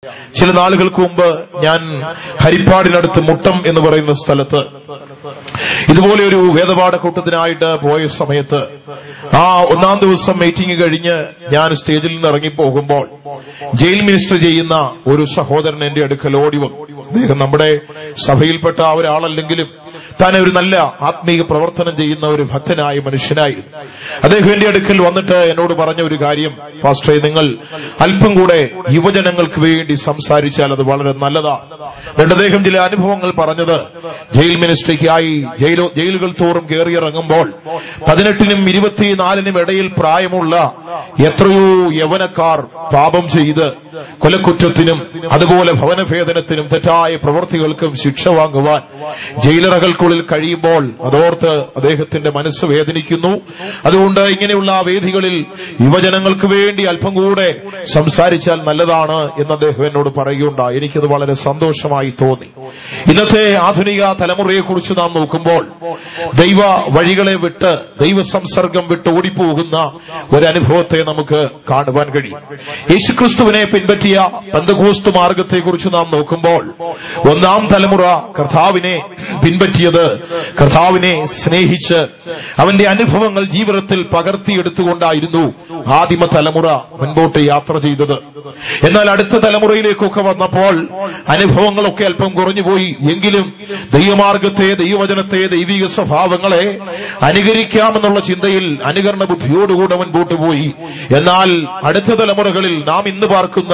ചില നാളുകൾക്ക് മുമ്പ് ഞാൻ ഹരിപ്പാടിനടുത്ത് മുട്ടം എന്ന് പറയുന്ന സ്ഥലത്ത് ഇതുപോലെ ഒരു വേദപാഠ കൂട്ടത്തിനായിട്ട് പോയ സമയത്ത് ആ ഒന്നാം ദിവസം മീറ്റിംഗ് കഴിഞ്ഞ് ഞാൻ സ്റ്റേജിൽ നിന്ന് ഇറങ്ങിപ്പോകുമ്പോൾ ജയിൽ മിനിസ്റ്റർ ചെയ്യുന്ന ഒരു സഹോദരൻ എന്റെ അടുക്കൽ ഓടി വന്നു. അദ്ദേഹം നമ്മുടെ സഭയിൽപ്പെട്ട ഒരാളല്ലെങ്കിലും താൻ ഒരു നല്ല ആത്മീയ പ്രവർത്തനം ചെയ്യുന്ന ഒരു ഭക്തനായ മനുഷ്യനായിരുന്നു. അദ്ദേഹം എന്റെ അടുക്കൽ വന്നിട്ട് എന്നോട് പറഞ്ഞ ഒരു കാര്യം, പാസ്റ്ററെ, നിങ്ങൾ അല്പം കൂടെ യുവജനങ്ങൾക്ക് വേണ്ടി സംസാരിച്ചാൽ അത് വളരെ നല്ലതാണ്. എന്നിട്ട് അദ്ദേഹം ചില അനുഭവങ്ങൾ പറഞ്ഞത്, ജയിൽ മിനിസ്ട്രിക്കായി ജയിലുകൾ തോറും കയറിയിറങ്ങുമ്പോൾ 18-നും 24-നും ഇടയിൽ പ്രായമുള്ള എത്രയോ യൗവനക്കാർ പാപം ചെയ്ത് കൊലക്കുറ്റത്തിനും അതുപോലെ ഭവനഭേദനത്തിനും തെറ്റായ പ്രവൃത്തികൾക്കും ശിക്ഷ വാങ്ങുവാൻ ജയിലറകൾക്കുള്ളിൽ കഴിയുമ്പോൾ അതോർത്ത് അദ്ദേഹത്തിന്റെ മനസ്സ് വേദനിക്കുന്നു. അതുകൊണ്ട് ഇങ്ങനെയുള്ള വേദികളിൽ യുവജനങ്ങൾക്ക് വേണ്ടി അല്പം കൂടെ സംസാരിച്ചാൽ നല്ലതാണ് എന്ന് അദ്ദേഹം എന്നോട് പറയുകയുണ്ടായി. എനിക്കത് വളരെ സന്തോഷമായി തോന്നി. ഇന്നത്തെ ആധുനിക തലമുറയെക്കുറിച്ച് നാം നോക്കുമ്പോൾ ദൈവ വഴികളെ വിട്ട് ദൈവ സംസർഗം വിട്ട് ഓടിപ്പോകുന്ന ഒരനുഭവത്തെ നമുക്ക് കാണുവാൻ കഴിയും. യേശുക്രിസ്തുവിനെ പിൻപറ്റിയ പെന്തക്കോസ്ത് മാർഗത്തെക്കുറിച്ച് നാം നോക്കുമ്പോൾ ഒന്നാം തലമുറ കർത്താവിനെ പിൻപറ്റിയത്, കർത്താവിനെ സ്നേഹിച്ച് അവന്റെ അനുഭവങ്ങൾ ജീവിതത്തിൽ പകർത്തിയെടുത്തുകൊണ്ടായിരുന്നു ആദിമ തലമുറ മുൻപോട്ട് യാത്ര ചെയ്തത്. എന്നാൽ അടുത്ത തലമുറയിലേക്കൊക്കെ വന്നപ്പോൾ അനുഭവങ്ങളൊക്കെ അല്പം കുറഞ്ഞുപോയി. എങ്കിലും ദൈവമാർഗത്തെ, ദൈവവചനത്തെ, ദൈവിക സ്വഭാവങ്ങളെ അനുകരിക്കാമെന്നുള്ള ചിന്തയിൽ അനുകരണ ബുദ്ധിയോടുകൂടെ മുൻപോട്ട് പോയി. എന്നാൽ അടുത്ത തലമുറകളിൽ നാം ഇന്ന് പാർക്കുന്ന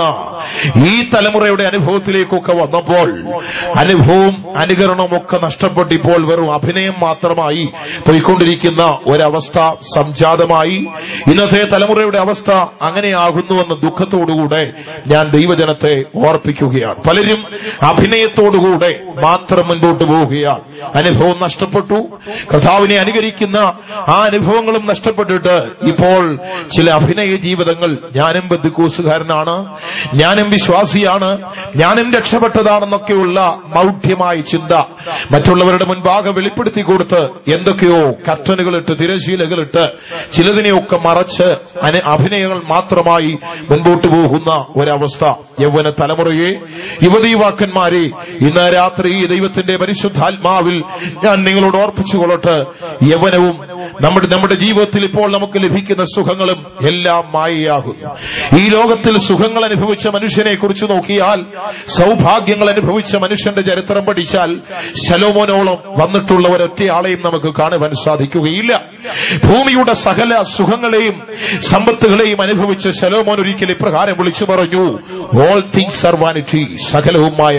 ഈ തലമുറയുടെ അനുഭവത്തിലേക്കൊക്കെ വന്നപ്പോൾ അനുഭവവും അനുകരണവും ഒക്കെ നഷ്ടപ്പെട്ട് ഇപ്പോൾ വെറും അഭിനയം മാത്രമായി പോയിക്കൊണ്ടിരിക്കുന്ന ഒരവസ്ഥ സംജാതമായി. ഇന്നത്തെ തലമുറയുടെ അവസ്ഥ അങ്ങനെയാകുന്നുവെന്ന ദുഃഖത്തോടുകൂടെ ഞാൻ ദൈവജനത്തെ ഓർപ്പിക്കുകയാണ്. പലരും അഭിനയത്തോടുകൂടെ മാത്രം മുൻപോട്ട് പോവുകയാണ്. അനുഭവം നഷ്ടപ്പെട്ടു, കർത്താവിനെ അനുകരിക്കുന്ന ആ അനുഭവങ്ങളും നഷ്ടപ്പെട്ടിട്ട് ഇപ്പോൾ ചില അഭിനയ ജീവിതങ്ങൾ, ഞാനും ബന്ധുക്കോസുകാരനാണ്, ഞാനും വിശ്വാസിയാണ്, ഞാനും രക്ഷപ്പെട്ടതാണെന്നൊക്കെയുള്ള മൗഢ്യമായ ചിന്ത മറ്റുള്ളവരുടെ മുൻപാകെ വെളിപ്പെടുത്തി കൊടുത്ത് എന്തൊക്കെയോ കർട്ടനുകളിട്ട് തിരശീലകളിട്ട് ചിലതിനെയൊക്കെ മറച്ച് അഭിനയങ്ങൾ മാത്രമായി മുൻപോട്ട് പോകുന്ന ഒരവസ്ഥ. യൗവന തലമുറയെ, യുവതീവാക്കന്മാരെ, ഇന്ന് രാത്രി ദൈവത്തിന്റെ പരിശുദ്ധാത്മാവിൽ ഞാൻ നിങ്ങളോട് ഓർപ്പിച്ചുകൊള്ളട്ടെ, യൗവനവും നമ്മുടെ ജീവിതത്തിൽ ഇപ്പോൾ നമുക്ക് ലഭിക്കുന്ന സുഖങ്ങളും എല്ലാം മായയാകുന്നു. ഈ ലോകത്തിൽ സുഖങ്ങൾ അനുഭവിച്ച മനുഷ്യനെ കുറിച്ച് നോക്കിയാൽ, സൗഭാഗ്യങ്ങൾ അനുഭവിച്ച മനുഷ്യന്റെ ചരിത്രം പഠിച്ചാൽ ശലോമോനോളം വന്നിട്ടുള്ള ഒരൊറ്റയാളെയും നമുക്ക് കാണുവാൻ സാധിക്കുകയില്ല. ഭൂമിയുടെ സകല സുഖങ്ങളെയും സമ്പത്തുകളെയും അനുഭവിച്ച ശലോമോൻ ഒരിക്കൽ ഇപ്രകാരം വിളിച്ചു പറഞ്ഞു, ഓൾ തിങ്സ് ആർ വാനിറ്റി, സകലവും മായ,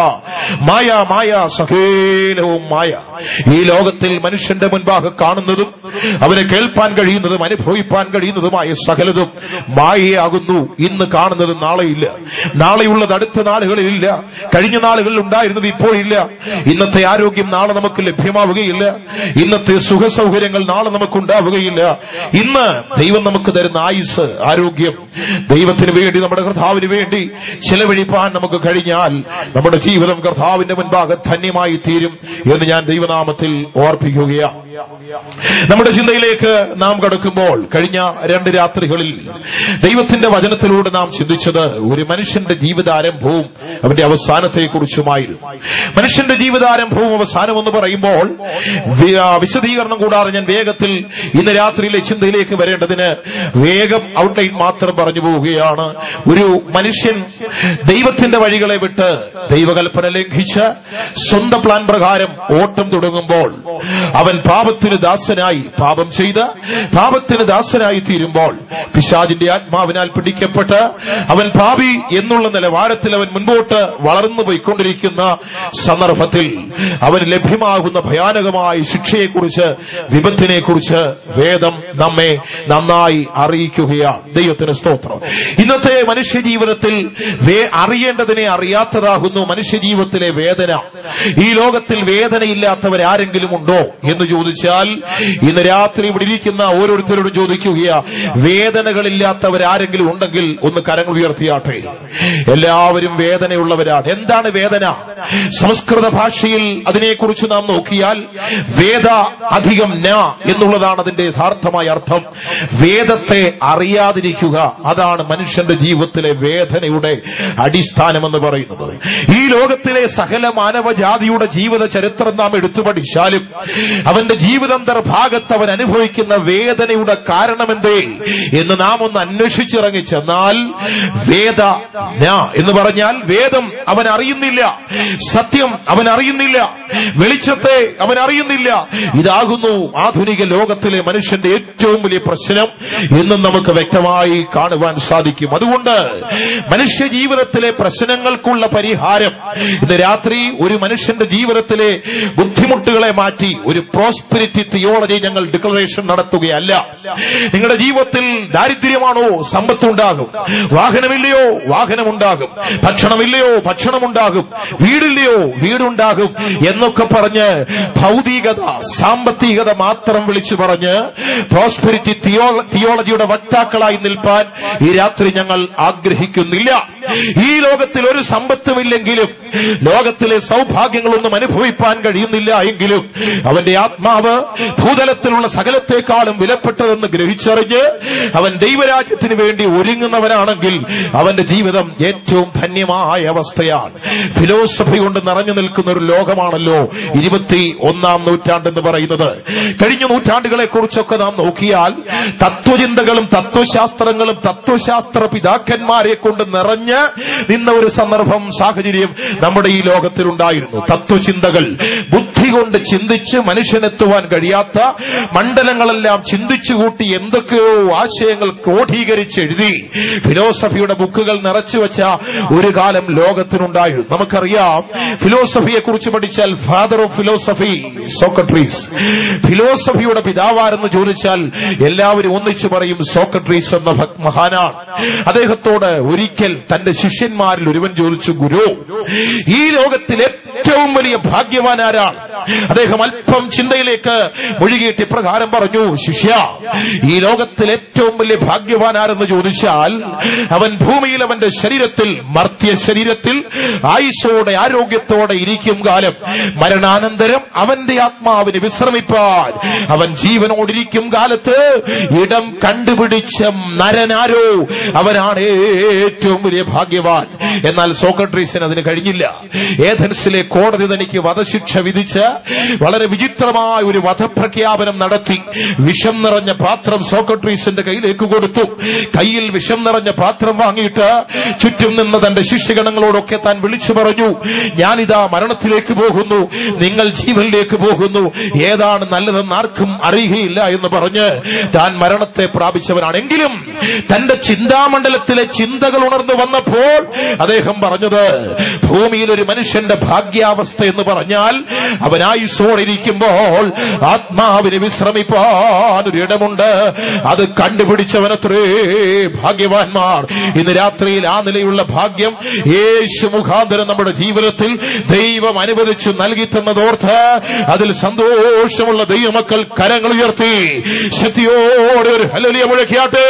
മായ മായ, സകലവും മായ. ഈ ലോകത്തിൽ മനുഷ്യന്റെ മുൻപാകെ കാണുന്നതും അവനെ കേൾപ്പാൻ കഴിയുന്നതും അനുഭവിപ്പാൻ കഴിയുന്നതുമായ സകലതും മായയാകുന്നു. ഇന്ന് കാണുന്നത് നാളെയില്ല, നാളെയുള്ളത് അടുത്ത നാളുകളിലില്ല, കഴിഞ്ഞ നാളുകളിൽ ഉണ്ടായിരുന്നത് ഇപ്പോഴില്ല. ഇന്നത്തെ ആരോഗ്യം നാളെ നമുക്ക് ലഭ്യമാവുകയില്ല, ഇന്നത്തെ സുഖ സൗകര്യങ്ങൾ നാളെ നമുക്കുണ്ടാവുകയില്ല. ഇന്ന് ദൈവം നമുക്ക് തരുന്ന ആയുസ്, ആരോഗ്യം ദൈവത്തിന് വേണ്ടി, നമ്മുടെ കർത്താവിന് വേണ്ടി ചെലവഴിപ്പാൻ നമുക്ക് കഴിഞ്ഞാൽ നമ്മുടെ ജീവിതം കർത്താവിന്റെ മുൻപാകെ ധന്യമായി തീരും എന്ന് ഞാൻ ദൈവനാമത്തിൽ ഓർപ്പിക്കുകയാണ്. നമ്മുടെ ചിന്തയിലേക്ക് നാം കടക്കുമ്പോൾ കഴിഞ്ഞ 2 രാത്രികളിൽ ദൈവത്തിന്റെ വചനത്തിലൂടെ നാം ചിന്തിച്ചത് ഒരു മനുഷ്യന്റെ ജീവിതാരംഭവും അവന്റെ അവസാനത്തെക്കുറിച്ചുമായിരുന്നു. മനുഷ്യന്റെ ജീവിതാരംഭവും അവസാനം എന്ന് പറയുമ്പോൾ വിശദീകരണം കൂടാതെ ഞാൻ വേഗത്തിൽ ഇന്ന് രാത്രിയിലെ ചിന്തയിലേക്ക് വരേണ്ടതിന് വേഗം ഔട്ട്ലൈൻ മാത്രം പറഞ്ഞു പോവുകയാണ്. ഒരു മനുഷ്യൻ ദൈവത്തിന്റെ വഴികളെ വിട്ട് ദൈവകൽപ്പന ലംഘിച്ച് സ്വന്തം പ്ലാൻ പ്രകാരം ഓട്ടം തുടങ്ങുമ്പോൾ അവൻ പാപത്തിന് ദാസനായി, പാപം ചെയ്ത് പാപത്തിന് ദാസനായി തീരുമ്പോൾ പിശാചിന്റെ ആത്മാവിനാൽ പിടിക്കപ്പെട്ട് അവൻ പാപി എന്നുള്ള നിലവാരത്തിൽ അവൻ മുൻപോട്ട് വളർന്നു പോയിക്കൊണ്ടിരിക്കുന്ന സന്ദർഭത്തിൽ അവന് ലഭ്യമാകുന്ന ഭയാനകമായ ശിക്ഷയെക്കുറിച്ച്, വിപത്തിനെക്കുറിച്ച് വേദം നമ്മെ നന്നായി അറിയിക്കുകയാണ്. ദൈവത്തിന് സ്തോത്രം. ഇന്നത്തെ മനുഷ്യജീവിതത്തിൽ അറിയേണ്ടതിനെ അറിയാത്തതാകുന്നു മനുഷ്യജീവിതത്തിലെ വേദന. ഈ ലോകത്തിൽ വേദനയില്ലാത്തവരാരെങ്കിലും ഉണ്ടോ എന്ന് ചോദിച്ചു ചോദിച്ചാൽ, ഇന്ന് രാത്രി ഇവിടെ ഇരിക്കുന്ന ഓരോരുത്തരോടും ചോദിക്കുകയാ, വേദനകളില്ലാത്തവരാരെങ്കിലും ഉണ്ടെങ്കിൽ ഒന്ന് കരങ്ങൾ ഉയർത്തിയാട്ടെ. എല്ലാവരും വേദനയുള്ളവരാണ്. എന്താണ് വേദന? സംസ്കൃത ഭാഷയിൽ അതിനെക്കുറിച്ച് നാം നോക്കിയാൽ വേദ അധികം ന എന്നുള്ളതാണ് അതിന്റെ യഥാർത്ഥമായ അർത്ഥം. വേദത്തെ അറിയാതിരിക്കുക, അതാണ് മനുഷ്യന്റെ ജീവിതത്തിലെ വേദനയുടെ അടിസ്ഥാനമെന്ന് പറയുന്നത്. ഈ ലോകത്തിലെ സകല മാനവജാതിയുടെ ജീവിത ചരിത്രം നാം എടുത്തു പഠിച്ചാലും അവന്റെ ജീവിതാന്തർഭാഗത്ത് അവൻ അനുഭവിക്കുന്ന വേദനയുടെ കാരണമെന്തേ എന്ന് നാം ഒന്ന് അന്വേഷിച്ചിറങ്ങി ചെന്നാൽ, വേദ എന്ന് പറഞ്ഞാൽ വേദം അവൻ അറിയുന്നില്ല, സത്യം അവൻ അറിയുന്നില്ല, വെളിച്ചത്തെ അവൻ അറിയുന്നില്ല. ഇതാകുന്നു ആധുനിക ലോകത്തിലെ മനുഷ്യന്റെ ഏറ്റവും വലിയ പ്രശ്നം എന്നും നമുക്ക് വ്യക്തമായി കാണുവാൻ സാധിക്കും. അതുകൊണ്ട് മനുഷ്യ ജീവിതത്തിലെ പ്രശ്നങ്ങൾക്കുള്ള പരിഹാരം ഇന്ന് രാത്രി ഒരു മനുഷ്യന്റെ ജീവിതത്തിലെ ബുദ്ധിമുട്ടുകളെ മാറ്റി ഒരു പ്രോസ്പെരിറ്റി തിയോളജി ഞങ്ങൾ ഡിക്ലറേഷൻ നടത്തുകയല്ല. നിങ്ങളുടെ ജീവിതത്തിൽ ദാരിദ്ര്യമാണോ? സമ്പത്തുണ്ടാകും. വാഹനമില്ലയോ? വാഹനമുണ്ടാകും. ഭക്ഷണമില്ലയോ? ഭക്ഷണമുണ്ടാകും. വീടില്ലയോ? വീടുണ്ടാകും എന്നൊക്കെ പറഞ്ഞ് ഭൗതികത, സാമ്പത്തികത മാത്രം വിളിച്ചു പറഞ്ഞ് പ്രോസ്പെരിറ്റി തിയോളജിയുടെ വക്താക്കളായി നിൽപ്പാൻ ഈ രാത്രി ഞങ്ങൾ ആഗ്രഹിക്കുന്നില്ല. ഈ ലോകത്തിൽ ഒരു സമ്പത്തുമില്ലെങ്കിലും, ലോകത്തിലെ സൗഭാഗ്യങ്ങളൊന്നും അനുഭവിപ്പാൻ കഴിയുന്നില്ല എങ്കിലും അവന്റെ ആത്മാവ് ഭൂതലത്തിലുള്ള സകലത്തെക്കാളും വിലപ്പെട്ടതെന്ന് ഗ്രഹിച്ചറിഞ്ഞ് അവൻ ദൈവരാജ്യത്തിന് വേണ്ടി ഒരുങ്ങുന്നവനാണെങ്കിൽ അവന്റെ ജീവിതം ഏറ്റവും ധന്യമായ അവസ്ഥയാണ്. ഫിലോസഫി കൊണ്ട് നിറഞ്ഞു നിൽക്കുന്ന ഒരു ലോകമാണല്ലോ 21-ാം നൂറ്റാണ്ടെന്ന് പറയുന്നത്. കഴിഞ്ഞ നൂറ്റാണ്ടുകളെ കുറിച്ചൊക്കെ നാം നോക്കിയാൽ തത്വചിന്തകളും തത്വശാസ്ത്രങ്ങളും തത്വശാസ്ത്ര പിതാക്കന്മാരെ കൊണ്ട് നിറഞ്ഞ് നിന്ന ഒരു സന്ദർഭം, സാഹചര്യം നമ്മുടെ ഈ ലോകത്തിലുണ്ടായിരുന്നു. തത്വചിന്തകൾ, ബുദ്ധി കൊണ്ട് ചിന്തിച്ച് മനുഷ്യനെത്തുവാൻ കഴിയാത്ത മണ്ഡലങ്ങളെല്ലാം ചിന്തിച്ചുകൂട്ടി എന്തൊക്കെയോ ആശയങ്ങൾ ക്രോഡീകരിച്ചെഴുതി ഫിലോസഫിയുടെ ബുക്കുകൾ നിറച്ചുവെച്ച ഒരു കാലം ലോകത്തിനുണ്ടായിരുന്നു. നമുക്കറിയാം, ഫിലോസഫിയെ കുറിച്ച് പഠിച്ചാൽ ഫാദർ ഓഫ് ഫിലോസഫി സോക്രട്ടീസ്. ഫിലോസഫിയുടെ പിതാവാരെന്ന് ചോദിച്ചാൽ എല്ലാവരും ഒന്നിച്ചു പറയും സോക്രട്ടീസ് എന്ന മഹാനാണ്. അദ്ദേഹത്തോട് ഒരിക്കൽ തന്റെ ശിഷ്യന്മാരിൽ ഒരുവൻ ചോദിച്ചു, ഗുരു, ഈ ലോകത്തിലെ ഏറ്റവും വലിയ ഭാഗ്യവാൻ ആരാണ്? അദ്ദേഹം അല്പം ചിന്തയിലേക്ക് മുഴുകിയിട്ട് ഇപ്രകാരം പറഞ്ഞു, ശിഷ്യ, ഈ ലോകത്തിൽ ഏറ്റവും വലിയ ഭാഗ്യവാൻ ആരെന്ന് ചോദിച്ചാൽ അവൻ ഭൂമിയിൽ അവന്റെ ശരീരത്തിൽ, മർത്യ ശരീരത്തിൽ ആയുസ്സോടെ ആരോഗ്യത്തോടെ ഇരിക്കും കാലം മരണാനന്തരം അവന്റെ ആത്മാവിന് വിശ്രമിപ്പാൻ അവൻ ജീവനോടിരിക്കും കാലത്ത് ഇടം കണ്ടുപിടിച്ച നരനാരോ അവനാണ് ഏറ്റവും വലിയ ഭാഗ്യവാൻ. എന്നാൽ സോക്രട്ടീസിന് അതിന് കഴിഞ്ഞില്ല. ഏഥൻസിലെ കോടതി തനിക്ക് വധശിക്ഷ വിധിച്ച് വളരെ വിചിത്രമായ ഒരു വധപ്രഖ്യാപനം നടത്തി. വിഷം നിറഞ്ഞ പാത്രം സോക്രട്ടീസിന്റെ കയ്യിലേക്ക് കൊടുത്തു. കയ്യിൽ വിഷം നിറഞ്ഞ പാത്രം വാങ്ങിയിട്ട് ചുറ്റും നിന്ന് തന്റെ ശിഷ്യഗണങ്ങളോടൊക്കെ താൻ വിളിച്ചു പറഞ്ഞു, ഞാനിതാ മരണത്തിലേക്ക് പോകുന്നു, നിങ്ങൾ ജീവനിലേക്ക് പോകുന്നു, ഏതാണ് നല്ലതെന്ന് ആർക്കും അറിയുകയില്ല എന്ന് പറഞ്ഞ് താൻ മരണത്തെ പ്രാപിച്ചവനാണെങ്കിലും തന്റെ ചിന്താമണ്ഡലത്തിലെ ചിന്തകൾ ഉണർന്നു വന്നപ്പോൾ അദ്ദേഹം പറഞ്ഞത്, ഭൂമിയിൽ ഒരു മനുഷ്യന്റെ ഭാഗ്യാവസ്ഥ എന്ന് പറഞ്ഞാൽ അവൻ ആയുസ്സോടിരിക്കുമ്പോൾ ആത്മാവിന് വിശ്രമിപ്പാൻ ഒരു ഇടമുണ്ട്. അത് കണ്ടുപിടിച്ചവനത്രേ ഭാഗ്യവാന്മാർ. ഇന്ന് രാത്രിയിൽ ആ നിലയുള്ള ഭാഗ്യം യേശു മുഖാന്തരം നമ്മുടെ ജീവിതത്തിൽ ദൈവം അനുവദിച്ചു നൽകി തന്നതോർത്ത് അതിൽ സന്തോഷമുള്ള ദൈവമക്കൾ കരങ്ങൾ ഉയർത്തി ശക്തിയോടെ ഒരു ഹല്ലേലൂയ മുഴക്കിയാട്ടെ.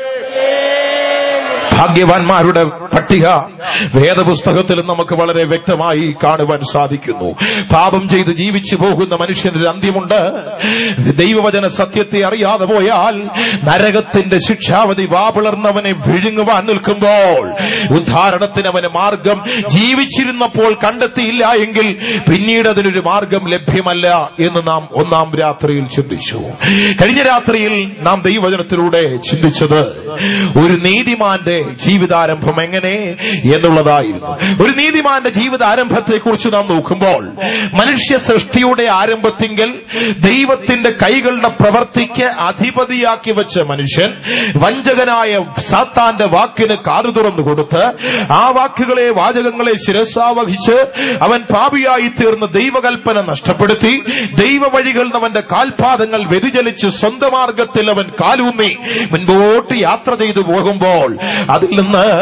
ഭാഗ്യവാന്മാരുടെ പട്ടിക വേദപുസ്തകത്തിൽ നമുക്ക് വളരെ വ്യക്തമായി കാണുവാൻ സാധിക്കുന്നു. പാപം ചെയ്ത് ജീവിച്ചു പോകുന്ന മനുഷ്യനൊരു അന്ത്യമുണ്ട്. ദൈവവചന സത്യത്തെ അറിയാതെ പോയാൽ നരകത്തിന്റെ ശിക്ഷാവധി വാപിളർന്നവനെ വിഴുങ്ങുവാൻ നിൽക്കുമ്പോൾ ഉദ്ധാരണത്തിന് അവന് മാർഗം ജീവിച്ചിരുന്നപ്പോൾ കണ്ടെത്തിയില്ല എങ്കിൽ പിന്നീട് അതിനൊരു മാർഗം ലഭ്യമല്ല എന്ന് നാം ഒന്നാം രാത്രിയിൽ ചിന്തിച്ചു. കഴിഞ്ഞ രാത്രിയിൽ നാം ദൈവവചനത്തിലൂടെ ചിന്തിച്ചത് ഒരു നീതിമാന്റെ ജീവിതാരംഭം എങ്ങനെ എന്നുള്ളതായിരുന്നു. ഒരു നീതിമാന്റെ ജീവിതാരംഭത്തെക്കുറിച്ച് നാം നോക്കുമ്പോൾ മനുഷ്യ സൃഷ്ടിയുടെ ആരംഭത്തിങ്കൽ ദൈവത്തിന്റെ കൈകളുടെ പ്രവർത്തിക്ക് അധിപതിയാക്കി വെച്ച മനുഷ്യൻ വഞ്ചകനായ സാത്താന്റെ വാക്കിന് കാതു തുറന്നു കൊടുത്ത് ആ വാക്കുകളെ, വാചകങ്ങളെ ശിരസാവഹിച്ച് അവൻ പാപിയായി തീർന്ന് ദൈവകൽപ്പന നഷ്ടപ്പെടുത്തി ദൈവവഴികളിൽ അവന്റെ കാൽപാദങ്ങൾ വ്യതിചലിച്ച് സ്വന്തം മാർഗത്തിൽ അവൻ കാലൂന്നി മുൻപോട്ട് യാത്ര ചെയ്തു പോകുമ്പോൾ അതിൽ നിന്ന്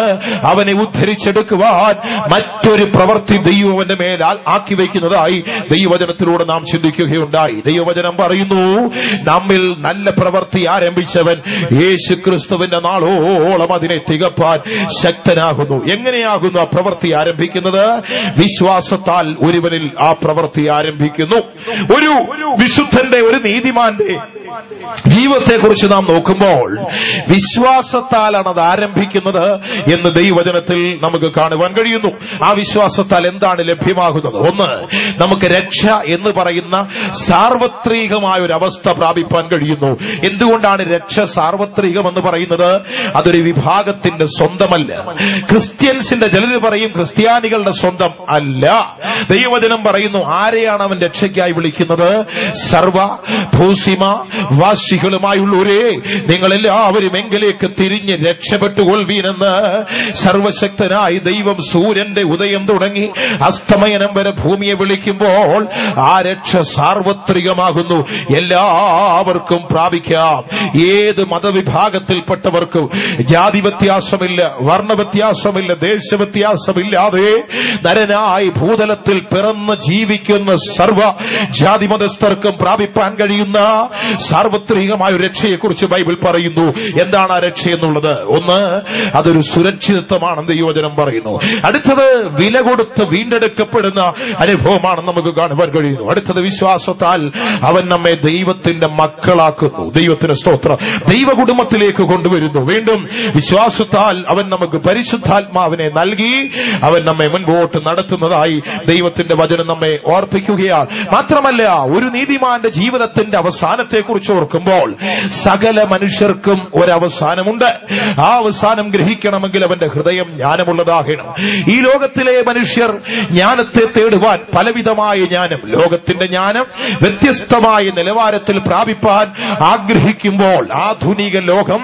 അവനെ ഉദ്ധരിച്ചെടുക്കുവാൻ മറ്റൊരു പ്രവൃത്തി ദൈവം അവന്റെ മേൽ ആക്കി വയ്ക്കുന്നതായി ദൈവവചനത്തിലൂടെ നാം ചിന്തിക്കുകയുണ്ടായി. ദൈവവചനം പറയുന്നു, നമ്മിൽ നല്ല പ്രവൃത്തി ആരംഭിച്ചവൻ യേശു ക്രിസ്തുവിന്റെ നാളോളം അതിനെ തികപ്പാൻ ശക്തനാകുന്നു. എങ്ങനെയാകുന്നു ആ പ്രവൃത്തി ആരംഭിക്കുന്നത്? വിശ്വാസത്താൽ ഒരുവനിൽ ആ പ്രവൃത്തി ആരംഭിക്കുന്നു. ഒരു വിശുദ്ധന്റെ, ഒരു നീതിമാന്റെ ജീവിതത്തെക്കുറിച്ച് നാം നോക്കുമ്പോൾ വിശ്വാസത്താലാണ് അത് ആരംഭിക്കുന്നത് എന്ന് ദൈവവചനത്തിൽ നമുക്ക് കാണുവാൻ കഴിയുന്നു. ആ വിശ്വാസത്താൽ എന്താണ് ലഭ്യമാകുന്നത്? ഒന്ന്, നമുക്ക് രക്ഷ എന്ന് പറയുന്ന സാർവത്രികമായ ഒരു അവസ്ഥ പ്രാപിപ്പാൻ കഴിയുന്നു. എന്തുകൊണ്ടാണ് രക്ഷ സാർവത്രികമെന്ന് പറയുന്നത്? അതൊരു വിഭാഗത്തിന്റെ സ്വന്തമല്ല. ക്രിസ്ത്യൻസിന്റെ ചിലർ പറയും ക്രിസ്ത്യാനികളുടെ സ്വന്തം അല്ല. ദൈവവചനം പറയുന്നു, ആരെയാണ് അവൻ രക്ഷയ്ക്കായി വിളിക്കുന്നത്? സർവ ഭൂസിമ വാസികളുമായുള്ളവരെ, നിങ്ങളെല്ലാവരും എങ്കിലേക്ക് തിരിഞ്ഞ് രക്ഷപ്പെട്ടുകൊള്ളുവീനെന്ന് സർവശക്തനായ ദൈവം സൂര്യന്റെ ഉദയം തുടങ്ങി അസ്തമയനം വരെ ഭൂമിയെ വിളിക്കുമ്പോൾ ആ രക്ഷ സാർവത്രികമാകുന്നു. എല്ലാവർക്കും പ്രാപിക്കാം. ഏത് മതവിഭാഗത്തിൽപ്പെട്ടവർക്കും ജാതി വ്യത്യാസമില്ല, വർണ്ണവ്യത്യാസമില്ല, ദേശവ്യത്യാസമില്ലാതെ നരനായി ഭൂതലത്തിൽ പിറന്ന് ജീവിക്കുന്ന സർവ ജാതി മതസ്ഥർക്കും പ്രാപിപ്പാൻ കഴിയുന്ന സാർവത്രികമായ രക്ഷയെക്കുറിച്ച് ബൈബിൾ പറയുന്നു. എന്താണ് ആ രക്ഷ എന്നുള്ളത്? ഒന്ന്, അതൊരു സുരക്ഷിതത്വമാണെന്ന് ദൈവവചനം പറയുന്നു. അടുത്തത് വില കൊടുത്ത് വീണ്ടെടുക്കപ്പെടുന്ന അനുഭവമാണെന്ന് നമുക്ക് കാണുവാൻ കഴിയുന്നു. അടുത്തത് വിശ്വാസത്താൽ അവൻ നമ്മെ ദൈവത്തിന്റെ മക്കളാക്കുന്നു. ദൈവത്തിന് സ്തോത്രം. ദൈവ കുടുംബത്തിലേക്ക് കൊണ്ടുവരുന്നു. വീണ്ടും വിശ്വാസത്താൽ അവൻ നമുക്ക് പരിശുദ്ധാത്മാവിനെ നൽകി അവൻ നമ്മെ മുൻപോട്ട് നടത്തുന്നതായി ദൈവത്തിന്റെ വചനം നമ്മെ ഓർപ്പിക്കുകയാണ്. മാത്രമല്ല, ഒരു നീതിമാന്റെ ജീവിതത്തിന്റെ അവസാനത്തെക്കുറിച്ച് ഓർക്കുമ്പോൾ സകല മനുഷ്യർക്കും ഒരവസാനമുണ്ട്. ആ അവസാനം ഗ്രഹിക്കണമെങ്കിൽ അവന്റെ ഹൃദയം ജ്ഞാനമുള്ളതാകണം. ഈ ലോകത്തിലെ മനുഷ്യർ ജ്ഞാനത്തെ തേടുവാൻ പലവിധമായ ജ്ഞാനം, ലോകത്തിന്റെ ജ്ഞാനം വ്യത്യസ്തമായ നിലവാരത്തിൽ പ്രാപിപ്പാൻ ആഗ്രഹിക്കുമ്പോൾ ആധുനിക ലോകം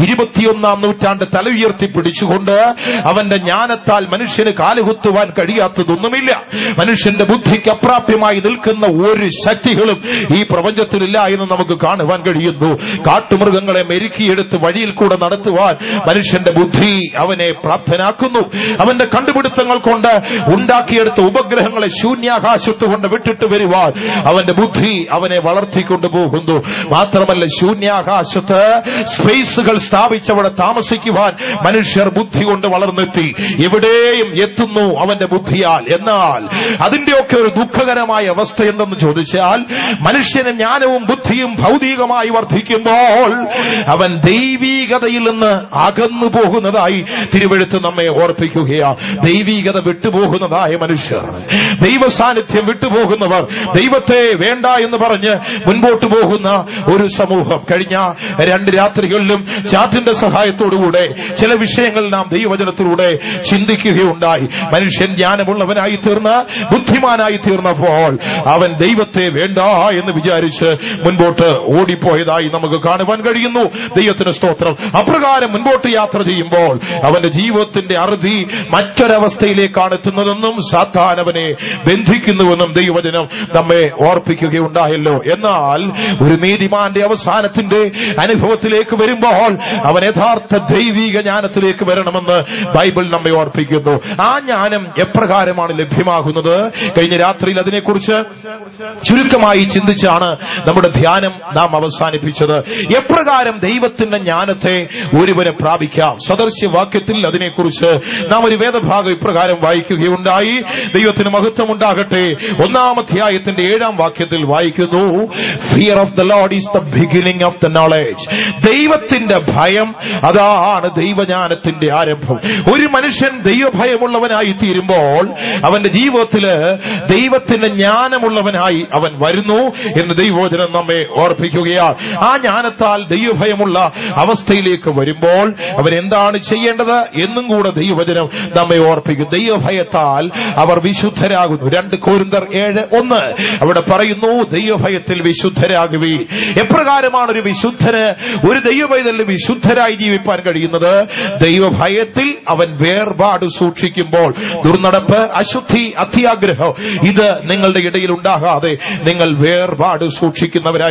21-ാം നൂറ്റാണ്ട് തല ഉയർത്തി പിടിച്ചുകൊണ്ട് അവന്റെ ജ്ഞാനത്താൽ മനുഷ്യന് കാലുകുത്തുവാൻ കഴിയാത്തതൊന്നുമില്ല. മനുഷ്യന്റെ ബുദ്ധിക്ക് അപ്രാപ്യമായി നിൽക്കുന്ന ഒരു ശക്തികളും ഈ പ്രപഞ്ചത്തിലില്ല എന്ന് നമുക്ക് കാണുവാൻ കഴിയുന്നു. കാട്ടുമൃഗങ്ങളെ മെരുക്കിയെടുത്ത് വഴിയിൽ കൂടെ നടത്തുവാൻ മനുഷ്യന്റെ ബുദ്ധി അവനെ പ്രാപ്തനാക്കുന്നു. അവന്റെ കണ്ടുപിടുത്തങ്ങൾ കൊണ്ട് ഉണ്ടാക്കിയെടുത്ത ഉപഗ്രഹങ്ങളെ ശൂന്യാകാശത്ത് കൊണ്ട് വിട്ടിട്ട് വരുവാൻ അവന്റെ ബുദ്ധി അവനെ വളർത്തിക്കൊണ്ടു പോകുന്നു. മാത്രമല്ല, ശൂന്യാകാശത്ത് സ്പേസുകൾ സ്ഥാപിച്ചവിടെ താമസിക്കുവാൻ മനുഷ്യർ ബുദ്ധി കൊണ്ട് വളർന്നെത്തി. എവിടെയും എത്തുന്നു അവന്റെ ബുദ്ധിയാൽ. എന്നാൽ അതിന്റെയൊക്കെ ഒരു ദുഃഖകരമായ അവസ്ഥ എന്തെന്ന് ചോദിച്ചാൽ, മനുഷ്യന് ജ്ഞാനവും ബുദ്ധിയും ഭൗതികമായി വർദ്ധിക്കുമ്പോൾ അവൻ ദൈവീകതയിൽ നിന്ന് അകന്നു പോകുന്നതായി തിരുവെഴുത്ത് നമ്മെ ഓർപ്പിക്കുകയാണ്. ദൈവീകത വിട്ടുപോകുന്നതായ മനുഷ്യർ, ദൈവ സാന്നിധ്യം വിട്ടുപോകുന്നവർ, ദൈവത്തെ വേണ്ട എന്ന് പറഞ്ഞ് മുൻപോട്ട് പോകുന്ന ഒരു സമൂഹം. കഴിഞ്ഞ 2 രാത്രികളിലും ചാറ്റിന്റെ സഹായത്തോടുകൂടെ ചില വിഷയങ്ങൾ നാം ദൈവവചനത്തിലൂടെ ചിന്തിക്കുകയുണ്ടായി. മനുഷ്യൻ ജ്ഞാനമുള്ളവനായി തീർന്ന് ബുദ്ധിമാനായി തീർന്നപ്പോൾ അവൻ ദൈവത്തെ വേണ്ട എന്ന് വിചാരിച്ച് മുൻപോട്ട് ഓടിപ്പോയതായി നമുക്ക് കാണുവാൻ കഴിയുന്നു. ദൈവത്തിന് സ്തോത്രം. അപ്രകാരം മുൻപോട്ട് യാത്ര ചെയ്യുമ്പോൾ അവന്റെ ജീവിതത്തിന്റെ അറുതി മറ്റൊരവസ്ഥയിലേക്കാണ് എത്തുന്നതെന്നും സാത്താൻ അവനെ ബന്ധിക്കുന്നുവെന്നും ദൈവവചനം നമ്മെ ഓർപ്പിക്കുകയുണ്ടായല്ലോ. എന്നാൽ ഒരു നീതിമാന്റെ അവസാനത്തിന്റെ അനുഭവത്തിലേക്ക് വരുമ്പോൾ അവൻ യഥാർത്ഥ ദൈവിക ജ്ഞാനത്തിലേക്ക് വരണമെന്ന് ബൈബിൾ നമ്മെ ഓർപ്പിക്കുന്നു. ആ ജ്ഞാനം എപ്രകാരമാണ് ലഭ്യമാകുന്നത്? കഴിഞ്ഞ രാത്രിയിൽ അതിനെക്കുറിച്ച് ചുരുക്കമായി ചിന്തിച്ചാണ് നമ്മുടെ ധ്യാനം നാം അവസാനിപ്പിച്ചത്. എപ്രകാരം ദൈവത്തിന്റെ ജ്ഞാനത്തെ ഒരുവനെ പ്രാപിക്കാം? സദൃശ്യവാക്യത്തിൽ അതിനെക്കുറിച്ച് നാം ഒരു വേദഭാഗം ഇപ്രകാരം വായിക്കുകയുണ്ടായി. ദൈവത്തിന് മഹത്വം ഉണ്ടാകട്ടെ. 1-ാം അധ്യായത്തിന്റെ 7-ാം വാക്യത്തിൽ വായിക്കുന്നു, fear of the Lord is the beginning of the knowledge. ദൈവത്തിന്റെ ഭയം അതാണ് ദൈവജ്ഞാനത്തിന്റെ ആരംഭം. ഒരു മനുഷ്യൻ ദൈവഭയമുള്ളവനായി തീരുമ്പോൾ അവന്റെ ജീവിതത്തില് ദൈവത്തിന്റെ ജ്ഞാനമുള്ളവനായി അവൻ വരുന്നു എന്ന് ദൈവവചനം നമ്മെ ഓർപ്പിക്കുകയാണ്. ആ ജ്ഞാനത്താൽ ദൈവഭയമുള്ള അവസ്ഥയിലേക്ക് വരുമ്പോൾ അവൻ എന്താണ് ചെയ്യേണ്ടത് എന്നും കൂടെ ദൈവവചനം നമ്മെ ഓർപ്പിക്കും. ദൈവഭയത്താൽ അവർ വിശുദ്ധരാകുന്നു. 2 കൊരിന്ത്യർ 7:1 അവിടെ പറയുന്നു, ദൈവഭയത്തിൽ വിശുദ്ധരാകുവീ. എപ്രകാരമാണ് ഒരു വിശുദ്ധന്, ഒരു ദൈവഭയത്തിൽ വിശുദ്ധരായി ജീവിപ്പാൻ കഴിയുന്നത്? ദൈവഭയത്തിൽ അവൻ വേർപാട് സൂക്ഷിക്കുമ്പോൾ. ദുർനടപ്പ്, അശുദ്ധി, അത്യാഗ്രഹം ഇത് നിങ്ങളുടെ ഇടയിൽ ഉണ്ടാകാതെ നിങ്ങൾ വേർപാട് സൂക്ഷിക്കുന്നവരായിരിക്കണം.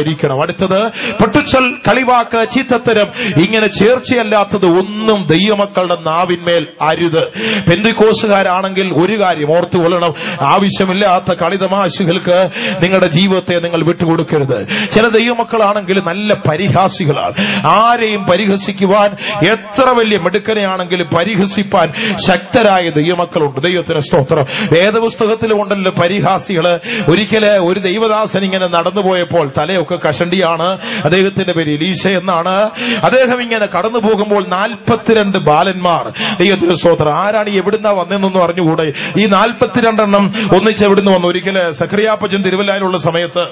അടുത്തത് പൊട്ടിച്ചൽ, കളിവാക്ക്, ചീത്തത്തരം, ഇങ്ങനെ ചേർച്ചയല്ലാത്തത് ഒന്നും ദൈവമക്കളുടെ നാവിന്മേൽ അരുത്. പെന്തിക്കോസുകാരാണെങ്കിൽ ഒരു കാര്യം ഓർത്തുകൊള്ളണം, ആവശ്യമില്ലാത്ത കളിതമാശകൾക്ക് നിങ്ങളുടെ ജീവിതത്തെ നിങ്ങൾ വിട്ടുകൊടുക്കരുത്. ചില ദൈവമക്കളാണെങ്കിൽ നല്ല പരിഹാസികളാണ്. ആരെയും പരിഹസിക്കുവാൻ, എത്ര വലിയ മിടുക്കനെയാണെങ്കിലും പരിഹസിപ്പാൻ ശക്തരായ ദൈവമക്കളുണ്ട്. ദൈവത്തിന് സ്തോത്രം. വേദപുസ്തകത്തിലുണ്ടല്ലോ പരിഹാസികള്. ഒരിക്കല് ഒരു ദൈവദാസൻ ഇങ്ങനെ നടന്നുപോയപ്പോൾ, തലയൊക്കെ കഷണ്ടിയാണ്, അദ്ദേഹത്തിന്റെ പേര് എലീശ എന്നാണ്. അദ്ദേഹം ഇങ്ങനെ കടന്നു പോകുമ്പോൾ 42 ബാലന്മാർ, ദൈവത്തിന് സ്തോത്രം, ആരാണ് ഈ എവിടുന്നാ വന്നെന്നൊന്നും അറിഞ്ഞുകൂടെ, ഈ 42 ഒന്നിച്ച് എവിടുന്ന് വന്നു. ഒരിക്കല് സക്രിയാപ്പച്ചൻ തിരുവല്ലയിലുള്ള സമയത്ത്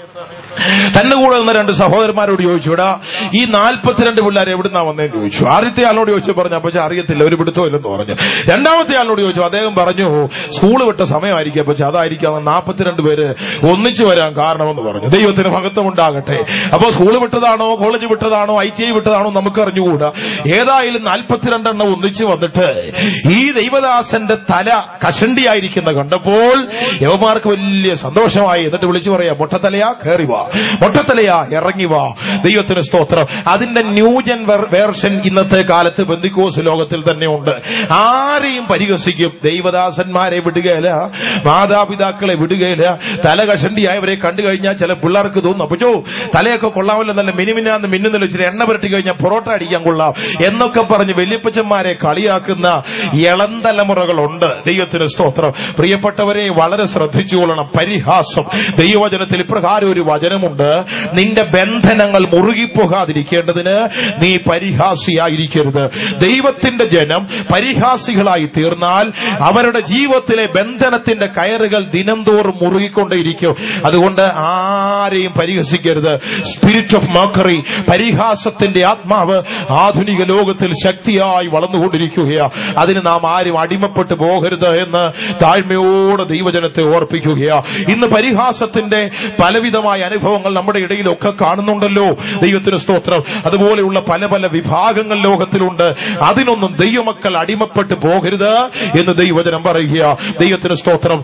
തന്നെ കൂടെ നിന്ന് 2 സഹോദരന്മാരോട് ചോദിച്ചു, എടാ ഈ 42 പിള്ളേർ എവിടുന്നാ വന്നതെന്ന് ചോദിച്ചു. ആദ്യത്തെ ആളിനോട് ചോദിച്ചു, പറഞ്ഞു അപ്പച്ച അറിയത്തില്ല, ഒരു പിടുത്തോ ഇല്ലെന്ന് പറഞ്ഞു. രണ്ടാമത്തെ ആളിനോട് ചോദിച്ചു, അദ്ദേഹം പറഞ്ഞു സ്കൂള് വിട്ട സമയമായിരിക്കും അപ്പച്ച, അതായിരിക്കാം 42 പേര് ഒന്നിച്ചു വരാൻ കാരണമെന്ന് പറഞ്ഞു. ദൈവത്തിന് മഹത്വം ഉണ്ടാകട്ടെ. അപ്പൊ സ്കൂള് വിട്ടതാണോ, കോളേജ് വിട്ടതാണോ, ITI വിട്ടതാണോ നമുക്ക് അറിഞ്ഞുകൂടാ. ഏതായാലും 42 ഒന്നിച്ചു വന്നിട്ട് ഈ ദൈവദാസന്റെ തല കഷണ്ടിയായിരിക്കുന്ന കണ്ടപ്പോൾ യവന്മാർക്ക് വലിയ സന്തോഷമായി. എന്നിട്ട് വിളിച്ചു പറയാ, മൊട്ടത്തലയാ കയറി വാ, മൊട്ടത്തലയാ ഇറങ്ങി വാ. ദൈവത്തിന് സ്തോത്രം. അതിന്റെ ന്യൂജൻ വേർഷൻ ഇന്നത്തെ കാലത്ത് പെന്തിക്കോസ് ലോകത്തിൽ തന്നെ ഉണ്ട്. ആരെയും പരിഹസിക്കും. ദൈവദാസന്മാരെ വിടുകയില്ല, മാതാപിതാക്കളെ വിടുകയില്ല. തല കഷണ്ടിയായവരെ കണ്ടു കഴിഞ്ഞാൽ ചില പിള്ളേർക്ക് തോന്നും, അപ്പോ തലയൊക്കെ കൊള്ളാമല്ലോ, നല്ല മിനിമിനാന്ന് മിന്നുന്നില്ല, ഇച്ചിരി എണ്ണ പുരട്ടി കഴിഞ്ഞാൽ പൊറോട്ട അടിക്കാൻ കൊള്ളാം എന്നൊക്കെ പറഞ്ഞ് വല്യപ്പച്ചന്മാരെ കളിയാക്കുന്ന ഇളം തലമുറകളുണ്ട്. ദൈവത്തിന് സ്തോത്രം. പ്രിയപ്പെട്ടവരെ, വളരെ ശ്രദ്ധിച്ചുകൊള്ളണം. പരിഹാസം. ദൈവവചനത്തിൽ ഇപ്രകാരം ഒരു വചനമുണ്ട്, നിന്റെ ബന്ധനങ്ങൾ മുറുകിപ്പോകാതിരിക്കേണ്ടതിന് നീ പരിഹാസിയായിരിക്കരുത്. ദൈവത്തിന്റെ ജനം പരിഹാസികളായി തീർന്നാൽ അവരുടെ ജീവിതത്തിലെ ബന്ധനത്തിന്റെ കയറുകൾ ദിനംതോറും മുറുകിക്കൊണ്ടേയിരിക്കും. അതുകൊണ്ട് ആരെയും പരിഹസിക്കരുത്. സ്പിരിറ്റ് ഓഫ് മോക്കറി, പരിഹാസത്തിന്റെ ആത്മാവ് ആധുനിക ലോകത്തിൽ ശക്തിയായി വളർന്നുകൊണ്ടിരിക്കുകയാണ്. അതിന് നാം ആരും അടിമപ്പെട്ടു പോകരുത് എന്ന് താഴ്മയോടെ ദൈവജനത്തെ ഓർപ്പിക്കുകയാണ്. ഇന്ന് പരിഹാസത്തിന്റെ പലവിധമായ അനുഭവങ്ങൾ നമ്മുടെ ഇടയിലൊക്കെ കാണുന്നുണ്ടല്ലോ. ദൈവത്തിന് സ്തോത്രം. അതുപോലെയുള്ള പല പല വിഭാഗങ്ങൾ ലോകത്തിലുണ്ട്. അതിനൊന്നും ദൈവമക്കൾ അടിമപ്പെട്ടു പോകരുത് എന്ന് ദൈവവചനം പറയുക. ദൈവത്തിന് സ്തോത്രം.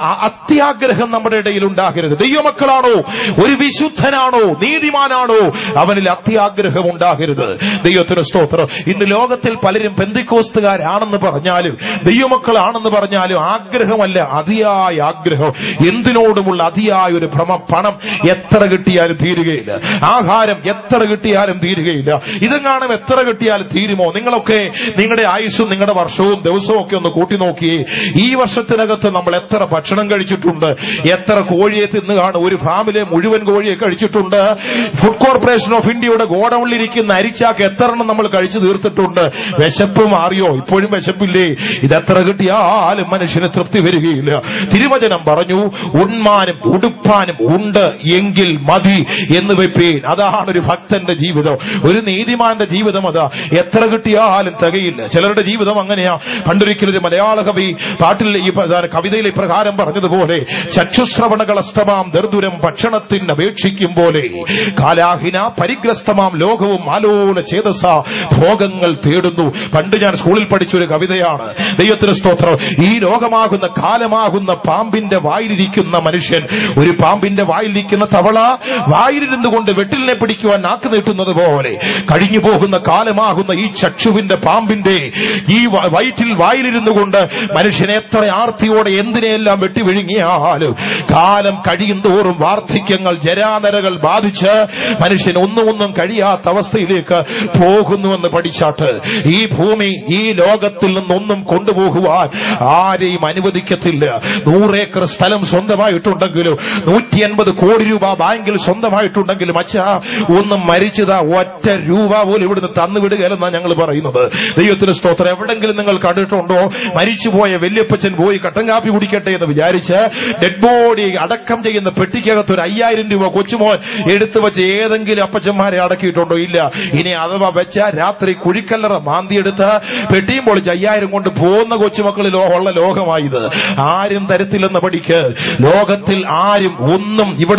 അത്യാഗ്രഹം നമ്മുടെ ഇടയിൽ ഉണ്ടാകരുത്. ദൈവമക്കളാണോ, ഒരു വിശുദ്ധനാണോ, നീതിമാനാണോ, അവനിൽ അത്യാഗ്രഹം ഉണ്ടാകരുത്. ദൈവത്തിന് സ്തോത്രം. ഇന്ന് ലോകത്തിൽ പലരും പെന്തിക്കോസ്തുകാരാണെന്ന് പറഞ്ഞാലും ദൈവമക്കളാണെന്ന് പറഞ്ഞാലും ആഗ്രഹമല്ല, അതിയായ ആഗ്രഹം. എന്തിനോടുമുള്ള അതിയായ ഒരു ഭ്രമം. പണം എത്ര കിട്ടിയാലും തീരുകയില്ല, ആഹാരം എത്ര കിട്ടിയാലും തീരുകയില്ല, ഇതെങ്ങാനും എത്ര കിട്ടിയാലും തീരുമോ? നിങ്ങളൊക്കെ നിങ്ങളുടെ ആയുസ്സും നിങ്ങളുടെ വർഷവും ദിവസവും ഒക്കെ ഒന്ന് കൂട്ടി നോക്കിയേ. ഈ വർഷത്തിനകത്ത് നമ്മൾ എത്ര ഭക്ഷണം കഴിച്ചിട്ടുണ്ട്, എത്ര കോഴിയെ തിന്നു കാണും. ഒരു ഫാമിലെ മുഴുവൻ കോഴിയെ കഴിച്ചിട്ടുണ്ട്. ഫുഡ് കോർപ്പറേഷൻ ഓഫ് ഇന്ത്യയുടെ ഗോഡൌണിലിരിക്കുന്ന അരിച്ചാക്ക് എത്ര എണ്ണം നമ്മൾ കഴിച്ചു തീർത്തിട്ടുണ്ട്. വിശപ്പ് മാറിയോ? ഇപ്പോഴും വിശപ്പില്ലേ? ഇതെത്ര കിട്ടിയാലും മനുഷ്യന് തൃപ്തി വരികയില്ല. തിരുവചനം പറഞ്ഞു, ഉണ്മാനും ഉടുപ്പാനും ഉണ്ട് എങ്കിൽ മതി എന്ന് വെപ്പീൻ. അതാണ് ഒരു ഭക്തന്റെ ജീവിതം, ഒരു നീതിമാന്റെ ജീവിതം. അതാ, എത്ര കിട്ടിയാലും തികയില്ല. ചിലരുടെ ജീവിതം അങ്ങനെയാ. പണ്ടൊരിക്കലൊരു മലയാള കവി പാട്ടിൽ ഈ കവിതയിൽ ഇപ്രകാരം പറഞ്ഞതുപോലെ, ചക്ഷുശ്രവണകളസ്തമാം ദർദുരം ഭക്ഷണത്തിന് അപേക്ഷിക്കും പോലെ കാലാഹിന പരിഗ്രസ്തമാം ലോകവും ആലോല ചേതസ ഭോഗങ്ങൾ തേടുന്നു. പണ്ട് ഞാൻ സ്കൂളിൽ പഠിച്ചൊരു കവിതയാണ്. ദൈവത്തിന് സ്തോത്രം. ഈ ലോകമാകുന്ന കാലമാകുന്ന പാമ്പിന്റെ വായിലിരിക്കുന്ന മനുഷ്യൻ, ഒരു പാമ്പിന്റെ വായിലിരിക്കുന്ന തവള വായിലിരുന്നു കൊണ്ട് വെട്ടിലിനെ പിടിക്കുവാൻ നാക്ക് നീട്ടുന്നത് പോലെ കഴിഞ്ഞു പോകുന്ന കാലമാകുന്ന ഈ ചക്ഷുവിന്റെ പാമ്പിന്റെ ഈ വയറ്റിൽ വായിലിരുന്നു കൊണ്ട് മനുഷ്യനെ എത്ര ആർത്തിയോടെ എന്തിനെയെല്ലാം വെട്ടി വിഴുങ്ങിയാലും കാലം കഴിയും തോറും വാർദ്ധക്യങ്ങൾ, ജരാനരകൾ ബാധിച്ച് മനുഷ്യൻ ഒന്നും കഴിയാത്ത അവസ്ഥയിലേക്ക് പോകുന്നുവെന്ന് പഠിച്ചാട്ട് ഈ ഭൂമി, ഈ ലോകത്തിൽ നിന്നൊന്നും കൊണ്ടുപോകുവാൻ ആരെയും അനുവദിക്കത്തില്ല. 100 ഏക്കർ സ്ഥലം സ്വന്തമായിട്ടുണ്ടെങ്കിലും 150 കോടി രൂപ ബാങ്കിൽ സ്വന്തമായിട്ടുണ്ടെങ്കിലും അച്ഛാ ഒന്നും മരിച്ചതാ ഒറ്റ രൂപ പോലും ഇവിടുന്ന് തന്നുവിടുകയല്ലെന്നാണ് ഞങ്ങൾ പറയുന്നത്. ദൈവത്തിന് സ്തോത്രം. എവിടെങ്കിലും നിങ്ങൾ കണ്ടിട്ടുണ്ടോ മരിച്ചുപോയ വല്യപ്പച്ചൻ പോയി കട്ടൻ കാപ്പി കുടിക്കട്ടെ എന്ന് വിചാരിച്ച് ഡെഡ് ബോഡി അടക്കം ചെയ്യുന്ന പെട്ടിക്കകത്ത് ഒരു 5000 രൂപ കൊച്ചുമോൻ എടുത്തു വെച്ച് ഏതെങ്കിലും അപ്പച്ചന്മാരെ അടക്കിയിട്ടുണ്ടോ? ഇല്ല. ഇനി അഥവാ വെച്ച രാത്രി കുഴിക്കല്ലറ മാന്തിയെടുത്ത് പെട്ടിയും പൊളിച്ച് 5000 കൊണ്ട് പോകുന്ന കൊച്ചുമക്കളിൽ ഉള്ള ലോകമായത്. ആരും തരത്തില്ലെന്ന് പഠിക്ക്. ലോകത്തിൽ ആരും ഒന്നും ഇവിടെ നിന്ന്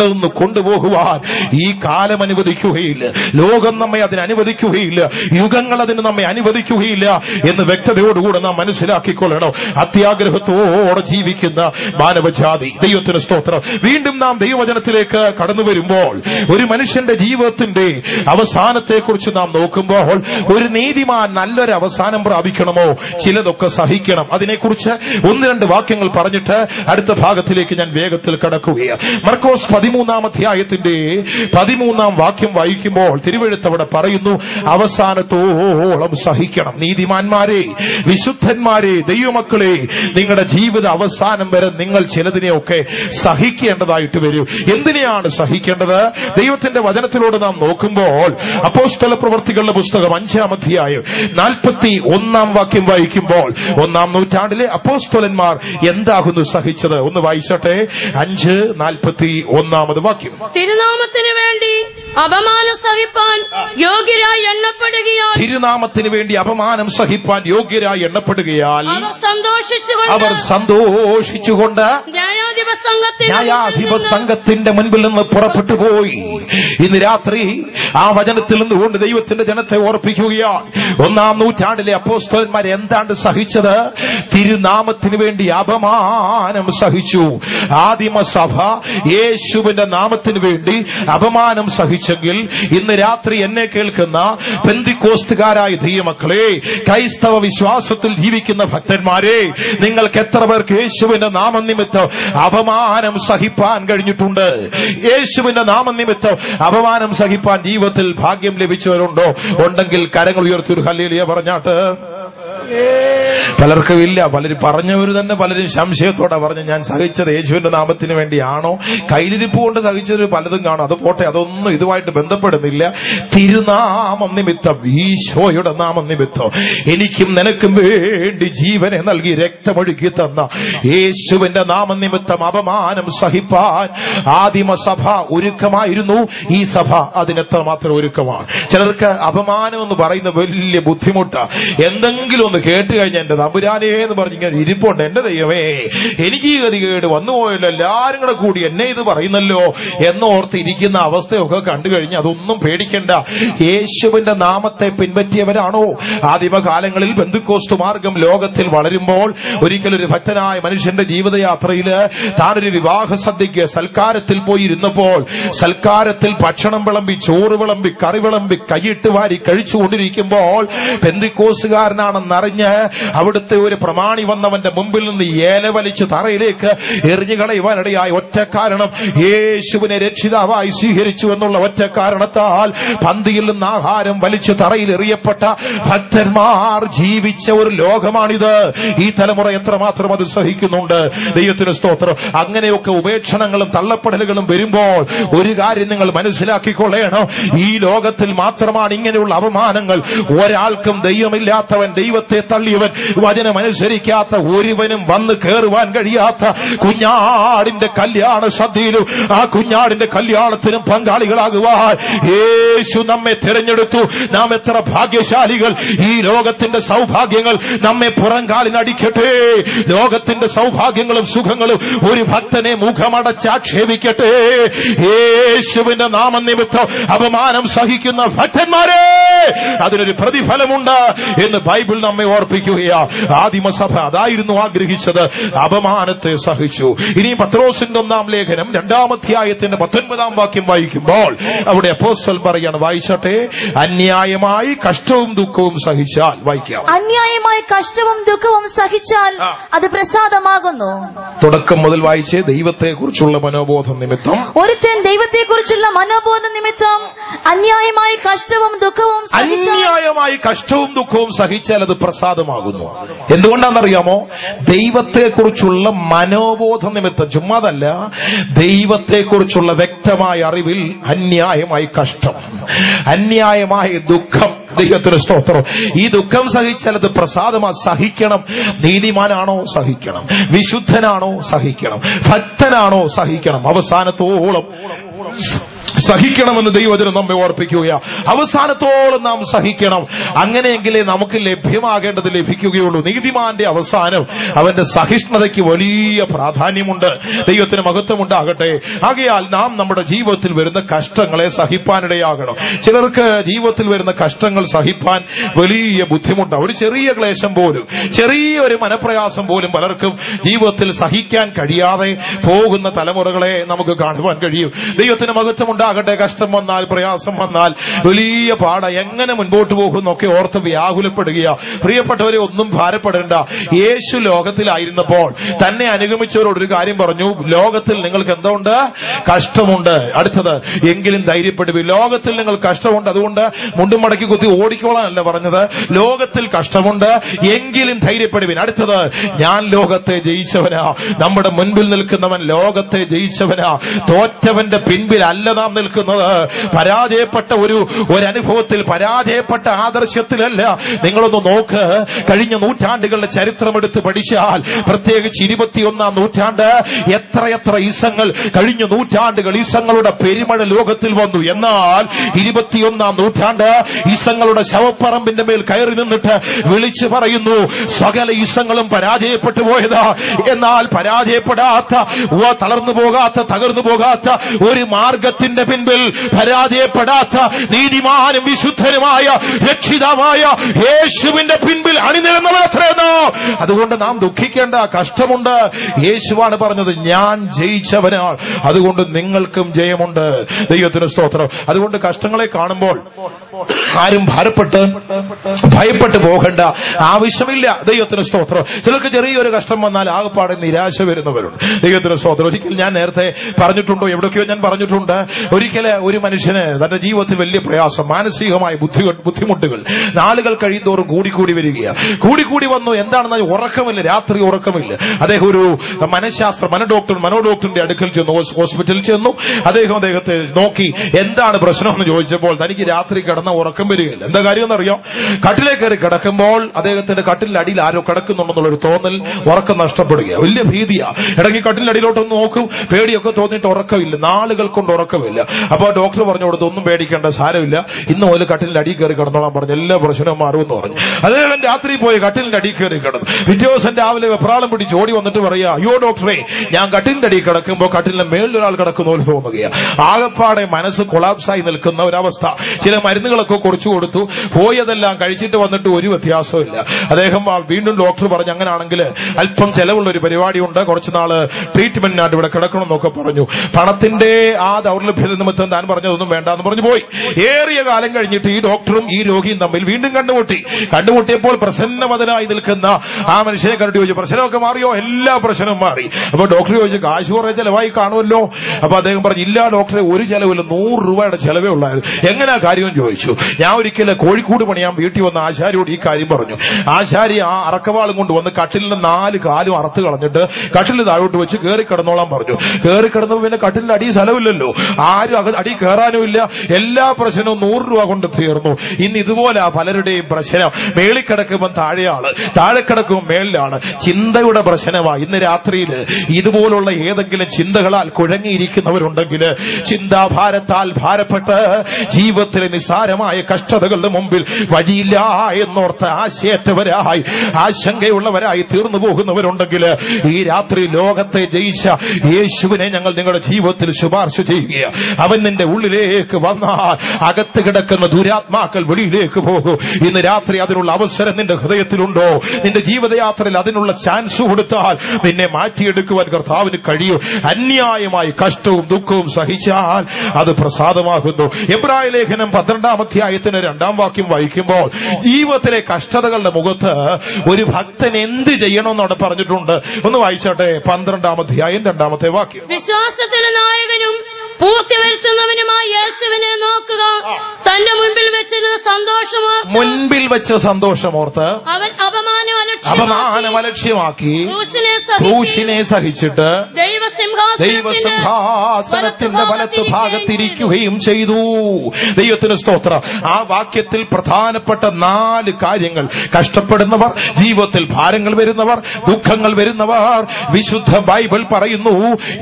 കൊണ്ടുപോകുവാൻ ഈ കാലം അനുവദിക്കുകയില്ല, ലോകം നമ്മെ അതിന് അനുവദിക്കുകയില്ല, യുഗങ്ങൾ അതിന് നമ്മെ അനുവദിക്കുകയില്ല എന്ന് വ്യക്തതയോടുകൂടെ നാം മനസ്സിലാക്കിക്കൊള്ളണം. അത്യാഗ്രഹത്തോടെ ജീവിക്കുന്ന മാനവജാതി, ദൈവത്തിന് സ്തോത്രം. വീണ്ടും നാം ദൈവവചനത്തിലേക്ക് കടന്നു വരുമ്പോൾ ഒരു മനുഷ്യന്റെ ജീവിതത്തിന്റെ അവസാനത്തെക്കുറിച്ച് നാം നോക്കുമ്പോൾ ഒരു നീതിമാൻ നല്ലൊരു അവസാനം പ്രാപിക്കണമോ ചിലതൊക്കെ സഹിക്കണം. അതിനെക്കുറിച്ച് 1-2 വാക്യങ്ങൾ പറഞ്ഞിട്ട് അടുത്ത ഭാഗത്തിലേക്ക് ഞാൻ വേഗത്തിൽ കടക്കുകയാണ്. മർക്കോസ് 13-ാം അധ്യായത്തിന്റെ 13-ാം വാക്യം വായിക്കുമ്പോൾ തിരുവെഴുത്തവിടെ പറയുന്നു, അവസാനത്തോളം സഹിക്കണം. നീതിമാന്മാരെ, വിശുദ്ധന്മാരെ, ദൈവമക്കളെ, നിങ്ങളുടെ ജീവിത അവസാനം വരെ നിങ്ങൾ ചിലതിനെയൊക്കെ സഹിക്കേണ്ടതായിട്ട് വരും. എന്തിനെയാണ് സഹിക്കേണ്ടത്? ദൈവത്തിന്റെ വചനത്തിലൂടെ നാം നോക്കുമ്പോൾ അപ്പോസ്തല പ്രവൃത്തികളുടെ പുസ്തകം 5-ാം അധ്യായം 41-ാം വാക്യം വായിക്കുമ്പോൾ 1-ാം നൂറ്റാണ്ടിലെ അപ്പോസ്തലന്മാർ എന്താകുന്നു സഹിച്ചത്? ഒന്ന് വായിച്ചട്ടെ. 5:41 വാക്യം. തിരുനാമത്തിന് വേണ്ടി അപമാനം സഹിപ്പാൻ യോഗ്യരായി എണ്ണപ്പെടുകയാൽ, തിരുനാമത്തിന് വേണ്ടി അപമാനം സഹിപ്പാൻ യോഗ്യരായി എണ്ണപ്പെടുകയാൽ അവർ സന്തോഷിച്ചുകൊണ്ട് ന്യായാധിപ സംഘത്തിന്റെ മുൻപിൽ നിന്ന് പുറപ്പെട്ടു പോയി. ഇന്ന് രാത്രി ആ വചനത്തിൽ നിന്നുകൊണ്ട് ദൈവത്തിന്റെ ജനത്തെ ഓർപ്പിക്കുകയാണ്. 1-ാം നൂറ്റാണ്ടിലെ അപ്പോസ്തലന്മാർ എന്താണ് സഹിച്ചത്? തിരുനാമത്തിന് വേണ്ടി അപമാനം സഹിച്ചു. ആദിമസഭ യേശുവിന്റെ നാമത്തിന് വേണ്ടി അപമാനം സഹിച്ചെങ്കിൽ ഇന്ന് രാത്രി എന്നെ കേൾക്കുന്ന പെന്തിക്കോസ്തുകാരായ ദൈവമക്കളെ, ക്രൈസ്തവ വിശ്വാസത്തിൽ ജീവിക്കുന്ന ഭക്തന്മാരെ, നിങ്ങൾക്ക് എത്ര പേർക്ക് യേശുവിന്റെ നാമനിമിത്തം അപമാനം സഹിപ്പാൻ കഴിഞ്ഞിട്ടുണ്ട്? യേശുവിന്റെ നാമനിമിത്തം അപമാനം സഹിപ്പാൻ ജീവിതത്തിൽ ഭാഗ്യം ലഭിച്ചവരുണ്ടോ? ഉണ്ടെങ്കിൽ കരങ്ങൾ ഉയർത്തി ഹല്ലേലൂയ പറഞ്ഞാട്ട്. പലർക്കും ഇല്ല. പലരും പറഞ്ഞവർ തന്നെ പലരും സംശയത്തോടെ പറഞ്ഞു, ഞാൻ സഹിച്ചത് യേശുവിന്റെ നാമത്തിന് വേണ്ടിയാണോ? കയ്യിലിരിപ്പ് കൊണ്ട് സഹിച്ചത് പലതും കാണും. അത് പോട്ടെ, അതൊന്നും ഇതുമായിട്ട് ബന്ധപ്പെടുന്നില്ല. തിരുനാമം നിമിത്തം, ഈശോയുടെ നാമം നിമിത്തം എനിക്കും നിനക്കും വേണ്ടി ജീവനെ നൽകി രക്തമൊഴുക്കി തന്ന യേശുവിന്റെ നാമം നിമിത്തം അപമാനം സഹിപ്പാൻ ആദിമസഭ ഒരുക്കമായിരുന്നു. ഈ സഭ അതിനെത്രമാത്രം ഒരുക്കമാണ്. ചിലർക്ക് അപമാനം എന്ന് പറയുന്ന വലിയ ബുദ്ധിമുട്ടാ. എന്തെങ്കിലും ഒന്ന് കേട്ട് കഴിഞ്ഞാൽ എന്റെ തമ്പുരാനേ എന്ന് പറഞ്ഞിങ്ങനെ ഇരിപ്പുണ്ട്. എന്റെ ദൈവമേ, എനിക്ക് ഈ ഗതികേട് വന്നുപോയല്ലോ, എല്ലാരും കൂടെ കൂടി എന്നെ ഇത് പറയുന്നല്ലോ എന്നോർത്ത് ഇരിക്കുന്ന അവസ്ഥയൊക്കെ കണ്ടു കഴിഞ്ഞ് അതൊന്നും പേടിക്കണ്ട. യേശുവിന്റെ നാമത്തെ പിൻപറ്റിയവരാണോ? ആദിമകാലങ്ങളിൽ പെന്തക്കോസ്ത് മാർഗം ലോകത്തിൽ വളരുമ്പോൾ ഒരിക്കലൊരു ഭക്തനായ മനുഷ്യന്റെ ജീവിതയാത്രയില് താനൊരു വിവാഹ സദ്യക്ക് സൽക്കാരത്തിൽ പോയി ഇരുന്നപ്പോൾ സൽക്കാരത്തിൽ ഭക്ഷണം വിളമ്പി, ചോറ് വിളമ്പി, കറി വിളമ്പി, കൈയിട്ട് വാരി കഴിച്ചുകൊണ്ടിരിക്കുമ്പോൾ പെന്തക്കോസ്തുകാരനാണെന്നറിഞ്ഞ് അവിടുത്തെ ഒരു പ്രമാണി വന്നവന്റെ മുമ്പിൽ നിന്ന് ഏല വലിച്ച് തറയിലേക്ക് എറിഞ്ഞു കളയുവാനിടയായ ഒറ്റ കാരണം, യേശുവിനെ രക്ഷിതാവായി സ്വീകരിച്ചു എന്നുള്ള ഒറ്റ കാരണത്താൽ പന്തിയിൽ നിന്ന് ആഹാരം വലിച്ചു തറയിൽ എറിയപ്പെട്ട ഭക്തന്മാർ ജീവിച്ച ഒരു ലോകമാണിത്. ഈ തലമുറ എത്രമാത്രം അത് സഹിക്കുന്നുണ്ട്. ദൈവത്തിന് സ്തോത്രം. അങ്ങനെയൊക്കെ ഉപേക്ഷണങ്ങളും തള്ളപ്പെടലുകളും വരുമ്പോൾ ഒരു കാര്യം നിങ്ങൾ മനസ്സിലാക്കിക്കൊള്ളണം, ഈ ലോകത്തിൽ മാത്രമാണ് ഇങ്ങനെയുള്ള അപമാനങ്ങൾ. ഒരാൾക്കും ദൈവമില്ലാത്തവൻ, ദൈവത്തെ തള്ളിയവൻ, വചനമനുസരിക്കാത്ത ഒരുവനും വന്ന് കയറുവാൻ കഴിയാത്ത കുഞ്ഞാടിന്റെ കല്യാണ സദ്യയിലും ആ കുഞ്ഞാടിന്റെ കല്യാണത്തിനും പങ്കാളികളാകുവാൻ യേശു നമ്മെ തിരഞ്ഞെടുത്തു. നാം എത്ര ഭാഗ്യശാലികൾ. ഈ ലോകത്തിന്റെ സൗഭാഗ്യങ്ങൾ നമ്മെ പുറംകാലിനടിക്കട്ടെ. ലോകത്തിന്റെ സൗഭാഗ്യങ്ങളും സുഖങ്ങളും ഒരു ഭക്തനെ മുഖമടച്ചാക്ഷേപിക്കട്ടെ. യേശുവിന്റെ നാമനിമിത്തം അപമാനം സഹിക്കുന്ന ഭക്തന്മാരെ, അതിനൊരു പ്രതിഫലമുണ്ട് എന്ന് ബൈബിൾ നമ്മെ ഓർപ്പിക്കുകയാ. ആദിമസഭ അതായിരുന്നു ആഗ്രഹിച്ചത്, അപമാനത്തെ സഹിച്ചു. ഇനി പത്രോസിന്റെ 1-ാം ലേഖനം 2-ാം അധ്യായത്തിന്റെ 19-ാം വാക്യം വായിക്കുമ്പോൾ അവിടെ അപ്പോസ്തലൻ പറയാണ്, വായിച്ചട്ടെ. അന്യായമായി കഷ്ടവും ദുഃഖവും സഹിച്ചാൽ, വായിക്കാം. അന്യായമായി കഷ്ടവും ദുഃഖവും സഹിച്ചാൽ അത് പ്രസാദമാകുന്നു. തുടക്കം മുതൽ വായിച്ച്. ദൈവത്തെക്കുറിച്ചുള്ള മനോബോധം നിമിത്തം, ഒരുത്തൻ ദൈവത്തെക്കുറിച്ചുള്ള മനോബോധം നിമിത്തം അന്യായമായി കഷ്ടവും ദുഃഖവും സഹിച്ചാൽ അത് പ്രസാദമാകുന്നു. എന്തുകൊണ്ടാണെന്നറിയാമോ? ദൈവത്തെക്കുറിച്ചുള്ള മനോബോധ നിമിത്തം, ചുമ്മാതല്ല, ദൈവത്തെക്കുറിച്ചുള്ള വ്യക്തമായ അറിവിൽ അന്യായമായി കഷ്ടം, അന്യായമായ ദുഃഖം. ദൈവത്തിന് സ്തോത്രം. ഈ ദുഃഖം സഹിച്ചാൽ അത് പ്രസാദമാ. സഹിക്കണം. നീതിമാനാണോ? സഹിക്കണം. വിശുദ്ധനാണോ? സഹിക്കണം. ഭക്തനാണോ? സഹിക്കണം. അവസാനത്തോളം സഹിക്കണമെന്ന് ദൈവത്തിന് നമ്മെ ഓർപ്പിക്കുക. അവസാനത്തോളം നാം സഹിക്കണം. അങ്ങനെയെങ്കിലേ നമുക്ക് ലഭ്യമാകേണ്ടത് ലഭിക്കുകയുള്ളൂ. നീതിമാന്റെ അവസാനം അവന്റെ സഹിഷ്ണുതയ്ക്ക് വലിയ പ്രാധാന്യമുണ്ട്. ദൈവത്തിന് മഹത്വമുണ്ടാകട്ടെ. ആകയാൽ നാം നമ്മുടെ ജീവിതത്തിൽ വരുന്ന കഷ്ടങ്ങളെ സഹിപ്പാനിടയാകണം. ചിലർക്ക് ജീവിതത്തിൽ വരുന്ന കഷ്ടങ്ങൾ സഹിപ്പാൻ വലിയ ബുദ്ധിമുട്ടാണ്. ഒരു ചെറിയ ക്ലേശം പോലും, ചെറിയൊരു മനപ്രയാസം പോലും പലർക്കും ജീവിതത്തിൽ സഹിക്കാൻ കഴിയാതെ പോകുന്ന തലമുറകളെ നമുക്ക് കാണുവാൻ കഴിയും. ദൈവത്തിന് മഹത്വമുണ്ടാകട്ടെ. കഷ്ടം വന്നാൽ, പ്രയാസം വന്നാൽ വലിയ പാട എങ്ങനെ മുൻപോട്ട് പോകുന്നൊക്കെ ഓർത്ത് വ്യാകുലപ്പെടുക. പ്രിയപ്പെട്ടവരെ, ഒന്നും ഭാരപ്പെടേണ്ട. യേശു ലോകത്തിലായിരുന്നപ്പോൾ തന്നെ അനുഗമിച്ചവരോടൊരു കാര്യം പറഞ്ഞു, ലോകത്തിൽ നിങ്ങൾക്ക് എന്തുണ്ട്? കഷ്ടമുണ്ട്. അടുത്തത്, എങ്കിലും ധൈര്യപ്പെടുവി. ലോകത്തിൽ നിങ്ങൾ കഷ്ടമുണ്ട്, അതുകൊണ്ട് മുണ്ടും മടക്കി കുത്തി ഓടിക്കോളാനല്ല പറഞ്ഞത്. ലോകത്തിൽ കഷ്ടമുണ്ട്, എങ്കിലും ധൈര്യപ്പെടുവിൻ. അടുത്തത്, ഞാൻ ലോകത്തെ ജയിച്ചവനാ. നമ്മുടെ മുൻപിൽ നിൽക്കുന്നവൻ ലോകത്തെ ജയിച്ചവനാ. തോറ്റവന്റെ പിൻപിൽ അല്ല നാം നിൽക്കുന്നത്. പരാജയപ്പെട്ട ഒരു അനുഭവത്തിൽ, പരാജയപ്പെട്ട ആദർശത്തിലല്ല. നിങ്ങളൊന്ന് നോക്ക്, കഴിഞ്ഞ നൂറ്റാണ്ടുകളുടെ ചരിത്രമെടുത്ത് പഠിച്ചാൽ, പ്രത്യേകിച്ച് 21-ാം നൂറ്റാണ്ട്, എത്രയെത്ര ഈസങ്ങൾ, കഴിഞ്ഞ നൂറ്റാണ്ടുകൾ ഈസങ്ങളുടെ പെരുമഴ ലോകത്തിൽ വന്നു. എന്നാൽ 21-ാം നൂറ്റാണ്ട് ഈസങ്ങളുടെ ശവപ്പറമ്പിന്റെ മേൽ കയറി നിന്നിട്ട് വിളിച്ചു പറയുന്നു, സകല ഈസങ്ങളും പരാജയപ്പെട്ടു പോയതാ. എന്നാൽ പരാജയപ്പെടാത്ത, തളർന്നു പോകാത്ത, തകർന്നു പോകാത്ത ഒരു മാർഗത്തിന്റെ പിൻപിൽ, പരാജയപ്പെടാത്ത നീതിമാനും വിശുദ്ധനുമായ രക്ഷിതാവായ യേശുവിന്റെ പിൻപിൽ അണിനിരന്നവരത്രയെന്നോ. അതുകൊണ്ട് നാം ദുഃഖിക്കേണ്ട. കഷ്ടമുണ്ട്. യേശുവാണ് പറഞ്ഞത്, ഞാൻ ജയിച്ചവനാണ്, അതുകൊണ്ട് നിങ്ങൾക്കും ജയമുണ്ട്. ദൈവത്തിന് സ്തോത്രം. അതുകൊണ്ട് കഷ്ടങ്ങളെ കാണുമ്പോൾ ആരും ഭയപ്പെട്ട് പോകേണ്ട ആവശ്യമില്ല. ദൈവത്തിന് സ്തോത്രം. ചിലർക്ക് ചെറിയൊരു കഷ്ടം വന്നാൽ ആകെപ്പാടെ നിരാശ വരുന്നവരുണ്ട്. ദൈവത്തിന് സ്തോത്രം. ഒരിക്കൽ ഞാൻ നേരത്തെ പറഞ്ഞിട്ടുണ്ടോ, എവിടൊക്കെയോ ഞാൻ പറഞ്ഞിട്ടുണ്ട്, ഒരിക്കലെ ഒരു മനുഷ്യന് തന്റെ ജീവിതത്തിൽ വലിയ പ്രയാസം, മാനസികമായ ബുദ്ധിമുട്ടുകൾ നാളുകൾ കഴിയുന്തോറും കൂടിക്കൂടി വരികയാണ്. കൂടിക്കൂടി വന്നു. എന്താണെന്ന് ഉറക്കമില്ല, രാത്രി ഉറക്കമില്ല. അദ്ദേഹം ഒരു മനോഡോക്ടറിന്റെ അടുക്കൽ ചെന്നു, ഹോസ്പിറ്റലിൽ ചെന്നു. അദ്ദേഹത്തെ നോക്കി എന്താണ് പ്രശ്നമെന്ന് ചോദിച്ചപ്പോൾ തനിക്ക് രാത്രി കിടന്ന ഉറക്കം വരികയില്ല. എന്താ കാര്യം എന്നറിയാം? കട്ടിലേക്ക് കയറി കിടക്കുമ്പോൾ അദ്ദേഹത്തിന്റെ കട്ടിലിന്റെ അടിയിൽ ആരോ കിടക്കുന്നുണ്ടെന്നുള്ളൊരു തോന്നൽ, ഉറക്കം നഷ്ടപ്പെടുക. വലിയ ഭീതിയാ. ഇടങ്ങി കട്ടിലിന്റെ അടിയിലോട്ടൊന്ന് നോക്കും, പേടിയൊക്കെ തോന്നിയിട്ട് ഉറക്കമില്ല. നാളുകൾ കൊണ്ട് ഉറക്കമില്ല. അപ്പൊ ഡോക്ടർ പറഞ്ഞു കൊടുത്ത്, ഒന്നും പേടിക്കേണ്ട, സാരമില്ല, ഇന്ന് മുതൽ കട്ടിലിന്റെ അടിയിൽ കയറി കിടന്നോളാൻ പറഞ്ഞു. എല്ലാ പ്രശ്നവും മാറുമെന്ന് പറഞ്ഞു. അദ്ദേഹം രാത്രി പോയി കട്ടിലിന്റെ അടിയിൽ കയറി കിടന്നു. പിറ്റേ ദിവസം രാവിലെ വെപ്രാളം പിടിച്ച് ഓടി വന്നിട്ട് പറയാ, അയ്യോ ഡോക്ടറെ, ഞാൻ കട്ടിലിന്റെ അടിയിൽ കിടക്കുമ്പോൾ കട്ടിലിന്റെ മേളിൽ ഒരാൾ കിടക്കുന്ന പോലെ തോന്നുകയാണ്. ആകപ്പാടെ മനസ്സ് കൊളാപ്സായി നിൽക്കുന്ന ഒരവസ്ഥ. ചില മരുന്നുകളൊക്കെ കുറിച്ചു കൊടുത്തു, പോയതെല്ലാം കഴിച്ചിട്ട് വന്നിട്ട് ഒരു വ്യത്യാസമില്ല. അദ്ദേഹം വീണ്ടും ഡോക്ടർ പറഞ്ഞു, അങ്ങനെയാണെങ്കിൽ അല്പം ചെലവുള്ള ഒരു പരിപാടിയുണ്ട്, കുറച്ചുനാള് ട്രീറ്റ്മെന്റിനായിട്ട് ഇവിടെ കിടക്കണമെന്നൊക്കെ പറഞ്ഞു. പണത്തിന്റെ ആ ദൗർലഭ്യ നിമിത്തം താൻ പറഞ്ഞതൊന്നും വേണ്ടെന്ന് പറഞ്ഞു പോയി. ഏറിയ കാലം കഴിഞ്ഞിട്ട് ഈ ഡോക്ടറും ഈ രോഗിയും തമ്മിൽ വീണ്ടും കണ്ടുമുട്ടിയപ്പോൾ പ്രസന്നവതനായി നിൽക്കുന്ന ആ മനുഷ്യനെ കണ്ടു ചോദിച്ചു, പ്രശ്നമൊക്കെ മാറിയോ? എല്ലാ പ്രശ്നവും മാറി. അപ്പൊ ഡോക്ടർ ചോദിച്ചു, കാശ് കുറെ ചെലവായി കാണുമല്ലോ? അപ്പൊ അദ്ദേഹം പറഞ്ഞു, ഇല്ല ഡോക്ടറെ, ഒരു ചെലവില്ല, 100 രൂപയുടെ ചെലവേ ഉള്ളായിരുന്നു. എങ്ങനെയാ കാര്യം ചോദിച്ചു. ഞാൻ ഒരിക്കലും കോഴിക്കോട് പണിയാൻ വീട്ടിൽ വന്ന ആശാരിയോട് ഈ കാര്യം പറഞ്ഞു. ആശാരി ആ അറക്കവാളും കൊണ്ട് വന്ന് കട്ടിലിന്റെ 4 കാലും അറുത്ത് കളഞ്ഞിട്ട് കട്ടിലിന് താഴോട്ട് വെച്ച് കയറി കിടന്നോളാൻ പറഞ്ഞു. കയറി കിടന്നപ്പോ പിന്നെ കട്ടിലിന്റെ അടി സ്ഥലമില്ലല്ലോ, ആരും അടി കയറാനും ഇല്ല. എല്ലാ പ്രശ്നവും 100 രൂപ കൊണ്ട് തീർന്നു. ഇന്ന് ഇതുപോലെ പലരുടെയും പ്രശ്നം, മേളിൽ കിടക്കുമ്പോൾ താഴെയാണ്, താഴെ കിടക്കുമ്പോൾ മേളിലാണ്. ചിന്തയുടെ പ്രശ്നമാണ്. ഇന്ന് രാത്രിയിൽ ഇതുപോലുള്ള ഏതെങ്കിലും ചിന്തകളാൽ കുഴങ്ങിയിരിക്കുന്നവരുണ്ടെങ്കിൽ, ചിന്താഭാരത്താൽ ഭാരപ്പെട്ട് ജീവിതത്തിലെ നിസ്സാരമായ കഷ്ടതകളുടെ മുമ്പിൽ വഴിയില്ല എന്നോർത്ത് ആശയറ്റവരായി, ആശങ്കയുള്ളവരായി തീർന്നു പോകുന്നവരുണ്ടെങ്കിൽ, ഈ രാത്രി ലോകത്തെ ജയിച്ച യേശുവിനെ ഞങ്ങൾ നിങ്ങളുടെ ജീവിതത്തിൽ ശുപാർശ ചെയ്യുക. അവൻ നിന്റെ ഉള്ളിലേക്ക് വന്നാൽ അകത്ത് കിടക്കുന്ന ദുരാത്മാക്കൾ വെളിയിലേക്ക് പോകും. ഇന്ന് രാത്രി അതിനുള്ള അവസരം നിന്റെ ഹൃദയത്തിലുണ്ടോ? നിന്റെ ജീവിതയാത്രയിൽ അതിനുള്ള ചാൻസ് കൊടുത്താൽ നിന്നെ മാറ്റിയെടുക്കുവാൻ കർത്താവിന് കഴിയും. അന്യായമായി കഷ്ടവും ദുഃഖവും സഹിച്ചാൽ അത് പ്രസാദമാകുന്നു. എബ്രായ ലേഖനം 12-ാം അധ്യായത്തിന് 2-ാം വാക്യം വായിക്കുമ്പോൾ, ജീവിതത്തിലെ കഷ്ടതകളുടെ മുഖത്ത് ഒരു ഭക്തൻ എന്ത് ചെയ്യണമെന്നവിടെ പറഞ്ഞിട്ടുണ്ട്. ഒന്ന് വായിച്ചോട്ടെ, 12-ാം അധ്യായം 2-ാമത്തെ വാക്യം. വിശ്വാസത്തിന് നായകനും പൂർത്തി വരുത്തുന്നവനുമായ യേശുവിനെ നോക്കുക. തന്റെ മുൻപിൽ വെച്ച സന്തോഷമോർത്ത് അവൻ അപമാനം അലക്ഷ്യമാക്കി ക്രൂശിനെ സഹിച്ചിട്ട് ദൈവസിംഹാസനത്തിന്റെ വലത്ത് ഭാഗത്തിരിക്കുകയും ചെയ്തു. ദൈവത്തിന് സ്തോത്രം. ആ വാക്യത്തിൽ പ്രധാനപ്പെട്ട 4 കാര്യങ്ങൾ: കഷ്ടപ്പെടുന്നവർ, ജീവിതത്തിൽ ഭാരങ്ങൾ വരുന്നവർ, ദുഃഖങ്ങൾ വരുന്നവർ. വിശുദ്ധ ബൈബിൾ പറയുന്നു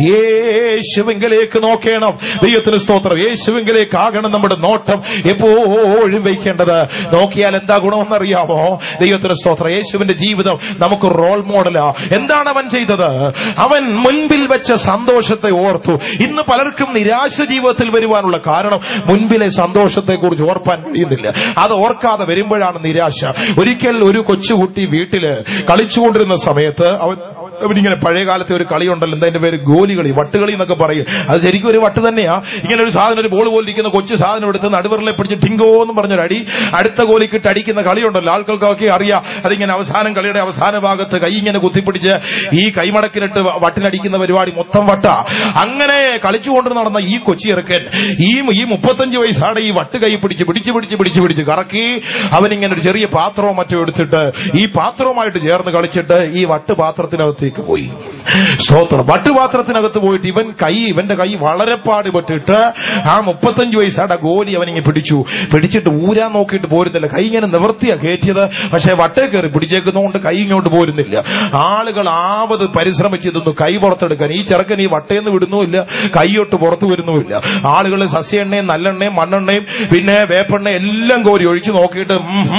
യേശുവിങ്കലേക്ക് നോക്കണം. ദൈവത്തിന് സ്തോത്രം. യേശുവിങ്കലേക്കാകണം നമ്മുടെ നോട്ടം എപ്പോഴും വയ്ക്കേണ്ടത്. നോക്കിയാൽ എന്താ ഗുണമെന്നറിയാമോ? ദൈവത്തിന് സ്തോത്രം. യേശുവിന്റെ ജീവിതം നമുക്ക് റോൾ മോഡലാ. എന്താണ് അവൻ ചെയ്തത്? അവൻ മുൻപിൽ വെച്ച സന്തോഷത്തെ ഓർത്തു. ഇന്ന് പലർക്കും നിരാശ ജീവിതത്തിൽ വരുവാനുള്ള കാരണം മുൻപിലെ സന്തോഷത്തെ കുറിച്ച് ഓർപ്പാൻ കഴിയുന്നില്ല. അത് ഓർക്കാതെ വരുമ്പോഴാണ് നിരാശ. ഒരിക്കൽ ഒരു കൊച്ചുകുട്ടി വീട്ടില് കളിച്ചുകൊണ്ടിരുന്ന സമയത്ത് അവനിങ്ങനെ പഴയകാലത്തെ ഒരു കളിയുണ്ടല്ലോ, എന്താ പേര്? ഗോലികളി, വട്ടുകളി എന്നൊക്കെ പറയും. അത് ശരിക്കും ഒരു വട്ട് തന്നെയാ. ഇങ്ങനെ ഒരു സാധനം, ഒരു ബോൾ പോലിരിക്കുന്ന കൊച്ചു സാധനം എടുത്ത് നടുവിരലെ പിടിച്ച് ടിങ്കോ എന്ന് പറഞ്ഞൊരടി, അടുത്ത ഗോലിക്കിട്ട് അടിക്കുന്ന കളിയുണ്ടല്ലോ. ആൾക്കാർക്കൊക്കെ അറിയാം. അതിങ്ങനെ അവസാനം, കളിയുടെ അവസാന ഭാഗത്ത് കൈ ഇങ്ങനെ കുത്തിപ്പിടിച്ച് ഈ കൈമടക്കിലിട്ട് വട്ടിനടിക്കുന്ന പരിപാടി മൊത്തം വട്ട. അങ്ങനെ കളിച്ചുകൊണ്ട് നടന്ന ഈ കൊച്ചിയിറക്കൻ ഈ 35 വയസ്സാണ് ഈ വട്ട് കൈ പിടിച്ച് കറക്കി അവനിങ്ങനെ ഒരു ചെറിയ പാത്രവും മറ്റോ എടുത്തിട്ട് ഈ പാത്രവുമായിട്ട് ചേർന്ന് കളിച്ചിട്ട് ഈ വട്ട് പാത്രത്തിനകത്തേക്ക് പോയി. സ്തോത്രം. വട്ടുപാത്രത്തിനകത്ത് പോയിട്ട് ഇവന്റെ കൈ വളരെ പാടുപെട്ടിട്ട് ആ 35 വയസ്സാണ് ഗോലി അവനിങ്ങനെ പിടിച്ചിട്ട് ഊരാൻ നോക്കിയിട്ട് പോരുന്നില്ല. കൈ ഇങ്ങനെ നിവർത്തിയാ കയറ്റിയത്, പക്ഷെ വട്ടേ കയറി പിടിച്ചേക്കുന്നതുകൊണ്ട് കൈ ഇങ്ങോട്ട് പോരുന്നില്ല. ആളുകൾ ആവത് പരിശ്രമിച്ചിരുന്നു കൈ പുറത്തെടുക്കാൻ. ഈ ചെറുക്കൻ ഈ വട്ടേന്ന് വിടുന്നുമില്ല, കൈയൊട്ട് പുറത്തു വരുന്നുമില്ല. ആളുകൾ സസ്യെണ്ണയും നല്ലെണ്ണയും മണ്ണെണ്ണയും പിന്നെ വേപ്പെണ്ണയും എല്ലാം കോരി ഒഴിച്ചു നോക്കിയിട്ട്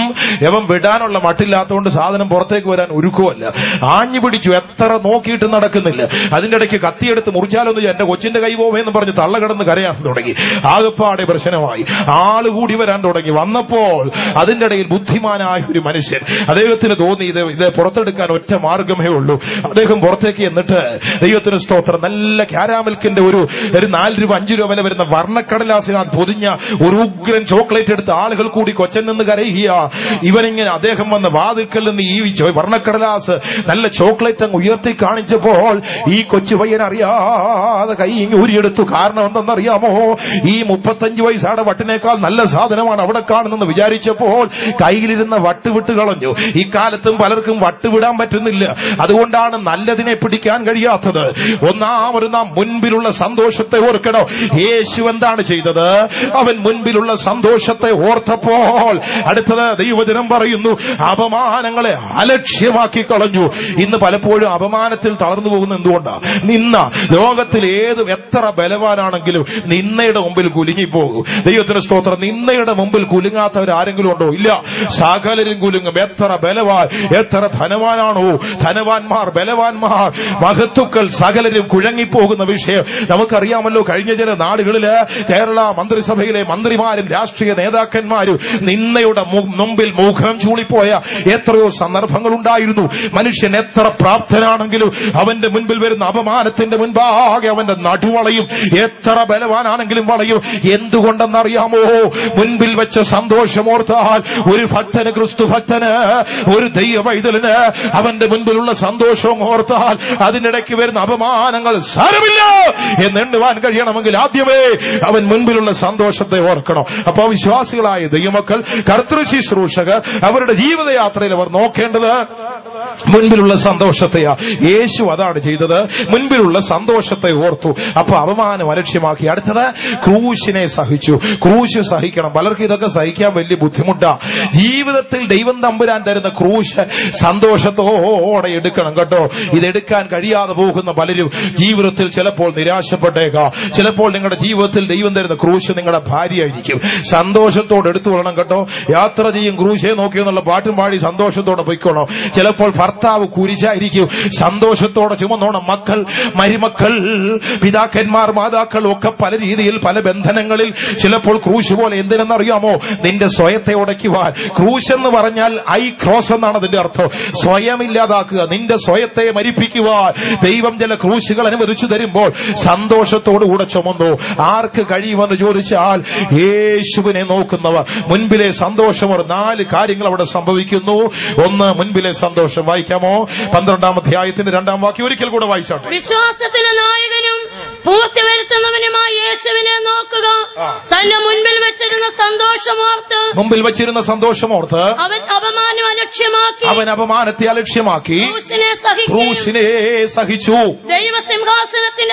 എവൻ വിടാനുള്ള മട്ടില്ലാത്തതുകൊണ്ട് സാധനം പുറത്തേക്ക് വരാൻ ഒരുക്കുമല്ല. ആഞ്ഞു പിടിച്ചു, എത്ര നോക്കിയിട്ട് നടക്കുന്നില്ല. അതിന്റെ ഇടയ്ക്ക് കത്തിയെടുത്ത് മുറിച്ചാലൊന്നും എന്റെ കൊച്ചിന്റെ കൈ പോവേന്ന് പറഞ്ഞ് തള്ള കിടന്ന് കരയാൻ തുടങ്ങി. ആകപ്പാടെ പ്രശ്നമായി. ആള് കൂടി വരാൻ തുടങ്ങി. വന്നപ്പോൾ അതിന്റെ ഇടയിൽ ബുദ്ധിമാനായ ഒരു മനുഷ്യൻ, അദ്ദേഹത്തിന് തോന്നി ഇത് പുറത്തെടുക്കാൻ ഒറ്റ മാർഗമേ ഉള്ളൂ. അദ്ദേഹം പുറത്തേക്ക് എന്നിട്ട് ദൈവത്തിന് സ്തോത്രം, നല്ല ക്യാരാമിൽക്കിന്റെ ഒരു 4 രൂപ 5 രൂപ വില വരുന്ന വർണ്ണക്കടലാസിനാൽ പൊതിഞ്ഞ ഒരു ഉഗ്രൻ ചോക്ലേറ്റ് എടുത്ത് ആളുകൾ കൂടി കൊച്ചൻ നിന്ന് കരയുക. ഇവനിങ്ങനെ അദ്ദേഹം വന്ന വാതിൽക്കൽ നിന്ന് ഈ വർണ്ണക്കടലാസ് നല്ല ചോക്ലേറ്റ് അങ്ങ് ഉയർത്തി കാണിച്ചപ്പോൾ ഈ കൊച്ചു പയ്യൻ അറിയാതെ കൈ ഊരിയെടുത്തു. കാരണം എന്തെന്നറിയാമോ? ഈ 35 വയസ്സാണ് വട്ടിനേക്കാൾ നല്ല സാധനമാണ് അവിടെ കാണുന്നെന്ന് വിചാരിച്ചപ്പോൾ കയ്യിലിരുന്ന വട്ട് വിട്ട് കളഞ്ഞു. ഇക്കാലത്തും പലർക്കും വട്ടുവിടാൻ പറ്റുന്നില്ല. അതുകൊണ്ടാണ് നല്ലതിനെ പിടിക്കാൻ കഴിയാത്തത്. ഒന്നാമത് നാം മുൻപിലുള്ള സന്തോഷത്തെ ഓർക്കണം. യേശു എന്താണ് ചെയ്തത്? അവൻ മുൻപിലുള്ള സന്തോഷത്തെ ഓർത്തപ്പോൾ അടുത്തത് ദൈവവചനം പറയുന്നു, അപമാനങ്ങളെ അലക്ഷ്യമാക്കി കളഞ്ഞു. ഇന്ന് പലപ്പോഴും അപമാനത്തിൽ തളർന്നു പോകുന്ന എന്തുകൊണ്ടാണ്? നിന്ന. ലോകത്തിൽ എത്ര ബലവാനാണെങ്കിലും നിന്നയുടെ മുമ്പിൽ കുലുങ്ങിപ്പോകും. ദൈവത്തിന് സ്തോത്രം. നിന്നയുടെ മുമ്പിൽ കുലുങ്ങാത്തവരാരെങ്കിലും ഉണ്ടോ? ഇല്ല. സകലരും കുലുങ്ങും. എത്ര ബലവാൻ, എത്ര ധനവാനാണോ, ധനവാന്മാർ, ബലവാന്മാർ, മഹത്തുക്കൾ സകലരും കുഴങ്ങിപ്പോകുന്ന വിഷയം നമുക്കറിയാമല്ലോ. കഴിഞ്ഞ ചില നാടുകളില് കേരള മന്ത്രിസഭയിലെ മന്ത്രിമാരും രാഷ്ട്രീയ നേതാക്കന്മാരും നിന്നയുടെ മുമ്പിൽ മുഖം ചൂളിപ്പോയ എത്രയോ സന്ദർഭങ്ങൾ ഉണ്ടായിരുന്നു. മനുഷ്യൻ എത്ര പ്രാപ്തനാണെങ്കിലും അവന്റെ മുൻപിൽ വരുന്ന അപമാനത്തിന്റെ മുൻപാകെ അവന്റെ നടുവളയും. എത്ര ബലവാനാണെങ്കിലും വളയും. എന്തുകൊണ്ടെന്നറിയാമോ? മുൻപിൽ വെച്ച സന്തോഷമോർത്താൽ ഒരു ഭക്തന്, ക്രിസ്തു ഭക്തന്, ഒരു ദൈവവൈതലിന് അവന്റെ മുൻപിലുള്ള സന്തോഷവും ഓർത്താൽ അതിനിടയ്ക്ക് വരുന്ന അപമാനങ്ങൾ സാരമില്ല എന്നെണ്ണുവാൻ കഴിയണമെങ്കിൽ ആദ്യമേ അവൻ മുൻപിലുള്ള സന്തോഷത്തെ ഓർക്കണം. അപ്പൊ വിശ്വാസികളായ ദൈവമക്കൾ, കർത്തൃശുശ്രൂഷകർ അവരുടെ ജീവിതയാത്രയിൽ അവർ നോക്കേണ്ടത് മുൻപിലുള്ള സന്തോഷത്തെയാ. യേശു അതാണ് ചെയ്തത്. മുൻപിലുള്ള സന്തോഷത്തെ ഓർത്തു. അപ്പൊ അപമാനം അലക്ഷ്യമാക്കി. അടുത്തത് ക്രൂശിനെ സഹിച്ചു. ക്രൂശ് സഹിക്കണം. പലർക്കും ഇതൊക്കെ സഹിക്കാൻ വലിയ ബുദ്ധിമുട്ടാ. ജീവിതത്തിൽ ദൈവം തമ്പുരാൻ തരുന്ന ക്രൂശ് സന്തോഷത്തോടെ എടുക്കണം കേട്ടോ. ഇതെടുക്കാൻ കഴിയാതെ പോകുന്ന പലരും ജീവിതത്തിൽ ചിലപ്പോൾ നിരാശപ്പെട്ടേക്കാം. ചിലപ്പോൾ നിങ്ങളുടെ ജീവിതത്തിൽ ദൈവം തരുന്ന ക്രൂശ് നിങ്ങളുടെ ഭാര്യയായിരിക്കും. സന്തോഷത്തോടെ എടുത്തു കൊള്ളണം കേട്ടോ. യാത്ര ചെയ്യും ക്രൂശെ നോക്കിയെന്നുള്ള പാട്ടും പാടി സന്തോഷത്തോടെ പൊയ്ക്കോണം. ചിലപ്പോൾ ഭർത്താവ് കുരിശായിരിക്കും. സന്തോഷത്തോടെ ചുമന്നോണം. മക്കൾ, മരുമക്കൾ, പിതാക്കന്മാർ, മാതാക്കൾ ഒക്കെ പല രീതിയിൽ പല ബന്ധനങ്ങളിൽ ചിലപ്പോൾ ക്രൂശ് പോലെ. എന്തിനെന്നറിയാമോ? നിന്റെ സ്വയത്തെ ഉടയ്ക്കുവാൻ. ക്രൂശ് എന്ന് പറഞ്ഞാൽ ക്രോസ് എന്നാണ് അതിന്റെ അർത്ഥം. സ്വയം ഇല്ലാതാക്കുക, നിന്റെ സ്വയത്തെ മരിപ്പിക്കുവാൻ ദൈവം ചില ക്രൂശുകൾ അനുവദിച്ചു തരുമ്പോൾ സന്തോഷത്തോടുകൂടെ ചുമന്നു. ആർക്ക് കഴിയുമെന്ന് ചോദിച്ചാൽ യേശുവിനെ നോക്കുന്നവർ. മുൻപിലെ സന്തോഷമോ 4 കാര്യങ്ങൾ അവിടെ സംഭവിക്കുന്നു. ഒന്ന്, മുൻപിലെ സന്തോഷം. വായിക്കാമോ? 12-ാം അധ്യായത്തിന്റെ 2-ാം വാക്യം ഒരിക്കൽ കൂടെ വായിച്ചാട്ടെ. വിശ്വാസത്തിന് നായകനും പൂർത്തി വരുത്തുന്നവനുമായി യേശുവിനെ നോക്കുക. തന്റെ മുൻപിൽ വെച്ചിരുന്ന സന്തോഷമോർത്ത് അവൻ അപമാനത്തെ അലക്ഷ്യമാക്കി ക്രൂശിനെ സഹിച്ചു. ദൈവസിംഹാസനത്തിന്റെ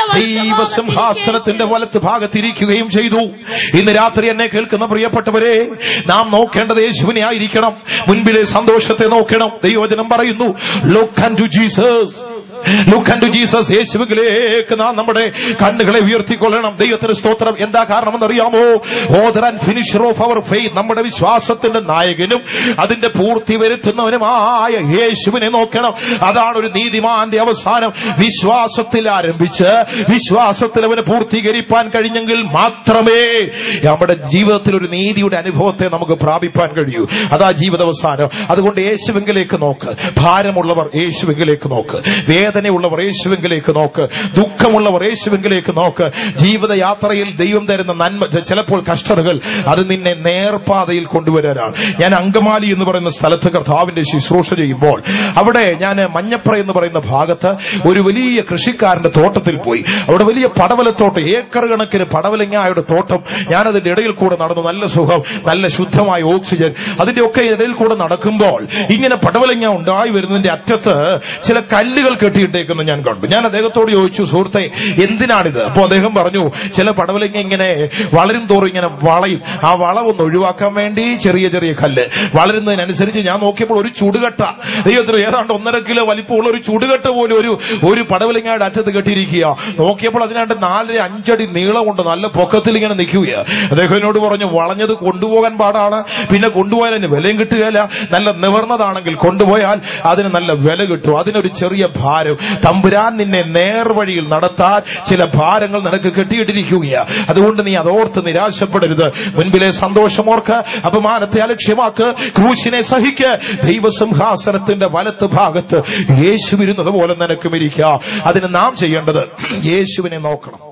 ദൈവസിംഹാസനത്തിന്റെ വലത്ത് ഭാഗത്തിരിക്കുകയും ചെയ്തു. ഇന്ന് രാത്രി എന്നെ കേൾക്കുന്ന പ്രിയപ്പെട്ടവരെ, നാം നോക്കേണ്ടത് യേശുവിനെ ആയിരിക്കണം. മുൻപിലെ സന്തോഷത്തെ നോക്കണം. ദൈവവചനം പറയുന്നു, look unto Jesus. Look unto Jesus. യേശുവിലേക്ക് നാം നമ്മുടെ കണ്ണുകളെ ഉയർത്തിക്കൊള്ളണം. ദൈവത്തിന് സ്തോത്രം. എന്താ കാരണമെന്നറിയാമോ? Author and finisher of our faith. നമ്മുടെ വിശ്വാസത്തിന്റെ നായകനും അതിന്റെ പൂർത്തി വരുത്തുന്നവനുമായ യേശുവിനെ നോക്കണം. അതാണ് ഒരു നീതിമാന്റെ അവസാനം. വിശ്വാസത്തിൽ ആരംഭിച്ച് വിശ്വാസത്തിൽ അവന് പൂർത്തീകരിപ്പാൻ കഴിഞ്ഞെങ്കിൽ മാത്രമേ നമ്മുടെ ജീവിതത്തിൽ ഒരു നീതിയുടെ അനുഭവത്തെ നമുക്ക് പ്രാപിപ്പാൻ കഴിയൂ. അതാ ജീവിതാവസാനം. അതുകൊണ്ട് യേശുവിലേക്ക് നോക്ക്. ഭാരമുള്ളവർ യേശുവിലേക്ക് നോക്ക്. വേദനയുള്ളവർ യേശുവിലേക്ക് നോക്ക്. ദുഃഖമുള്ളവർ യേശുവിലേക്ക് നോക്ക്. ജീവിതയാത്രയിൽ ദൈവം തരുന്ന നന്മ, ചിലപ്പോൾ കഷ്ടതകൾ, അത് നിന്നെ നേർപാതയിൽ കൊണ്ടുവരാനാണ്. ഞാൻ അങ്കമാലി എന്ന് പറയുന്ന സ്ഥലത്ത് കർത്താവിന്റെ ശുശ്രൂഷ ചെയ്യുമ്പോൾ അവിടെ ഞാൻ മഞ്ഞപ്ര എന്ന് പറയുന്ന ഭാഗത്ത് ഒരു വലിയ കൃഷിക്കാരന്റെ തോട്ടത്തിൽ പോയി. അവിടെ വലിയ പടവലത്തോട്ടം, ഏക്കർ കണക്കിന് പടവലങ്ങായുടെ തോട്ടം. ഞാനതിന്റെ ഇടയിൽ കൂടെ നടന്നു. നല്ല സുഖം, നല്ല ശുദ്ധമായ ഓക്സിജൻ. അതിന്റെ ഒക്കെ ഇടയിൽ കൂടെ നടക്കുമ്പോൾ ഇങ്ങനെ പടവലങ്ങ ഉണ്ടായി വരുന്നതിന്റെ അറ്റത്ത് ചില കല്ലുകൾ കെട്ടിയിട്ടേക്കുന്നു ഞാൻ കണ്ടു. ഞാൻ അദ്ദേഹത്തോട് ചോദിച്ചു, സുഹൃത്തെ എന്തിനാണിത്? അപ്പൊ അദ്ദേഹം പറഞ്ഞു, ചില പടവലങ്ങ ഇങ്ങനെ വളരും തോറും ഇങ്ങനെ വളയും. ആ വളവൊന്ന് ഒഴിവാക്കാൻ വേണ്ടി ചെറിയ ചെറിയ കല്ല് വളരുന്നതിനനുസരിച്ച് ഞാൻ നോക്കിയപ്പോൾ ഒരു ചുടുകട്ട, ദൈവത്തിന് ഏതാണ്ട് 1.5 കിലോ വലിപ്പമുള്ള ഒരു ചുടുകട്ട പോലും ഒരു പടവലങ്ങയുടെ അറ്റത്ത് കെട്ടിയിരിക്കുക. നോക്കിയപ്പോൾ അതിനാണ്ട് 4-5 അടി നീളമുണ്ട്. നല്ല പൊക്കത്തിൽ ഇങ്ങനെ നിൽക്കുകയാണ്. അദ്ദേഹം എന്നോട് പറഞ്ഞു, വളഞ്ഞത് കൊണ്ടുപോകാൻ പാടാണ്, പിന്നെ കൊണ്ടുപോയാൽ അതിന് വിലയും കിട്ടുകയില്ല. നല്ല നിവർന്നതാണെങ്കിൽ കൊണ്ടുപോയാൽ അതിന് നല്ല വില കിട്ടും. അതിനൊരു ചെറിയ ഭാരം. തമ്പുരാൻ നിന്നെ നേർവഴിയിൽ നടത്താൻ ചില ഭാരങ്ങൾ നിനക്ക് കെട്ടിയിട്ടിരിക്കുകയാണ്. അതുകൊണ്ട് നീ അതോർത്ത് നിരാശപ്പെടരുത്. മുൻപിലെ സന്തോഷമോർക്ക്, അപമാനത്തെ അലക്ഷ്യമാക്ക്, ക്രൂശിനെ സഹിക്ക്. ദൈവസിംഹാസനത്തിന്റെ വലത്ത് ഭാഗത്ത് യേശു ഇരുന്നത് പോലെ നിനക്കും ഇരിക്കാം. അതിന് നാം ചെയ്യേണ്ടത് യേശുവിനെ നോക്കണം.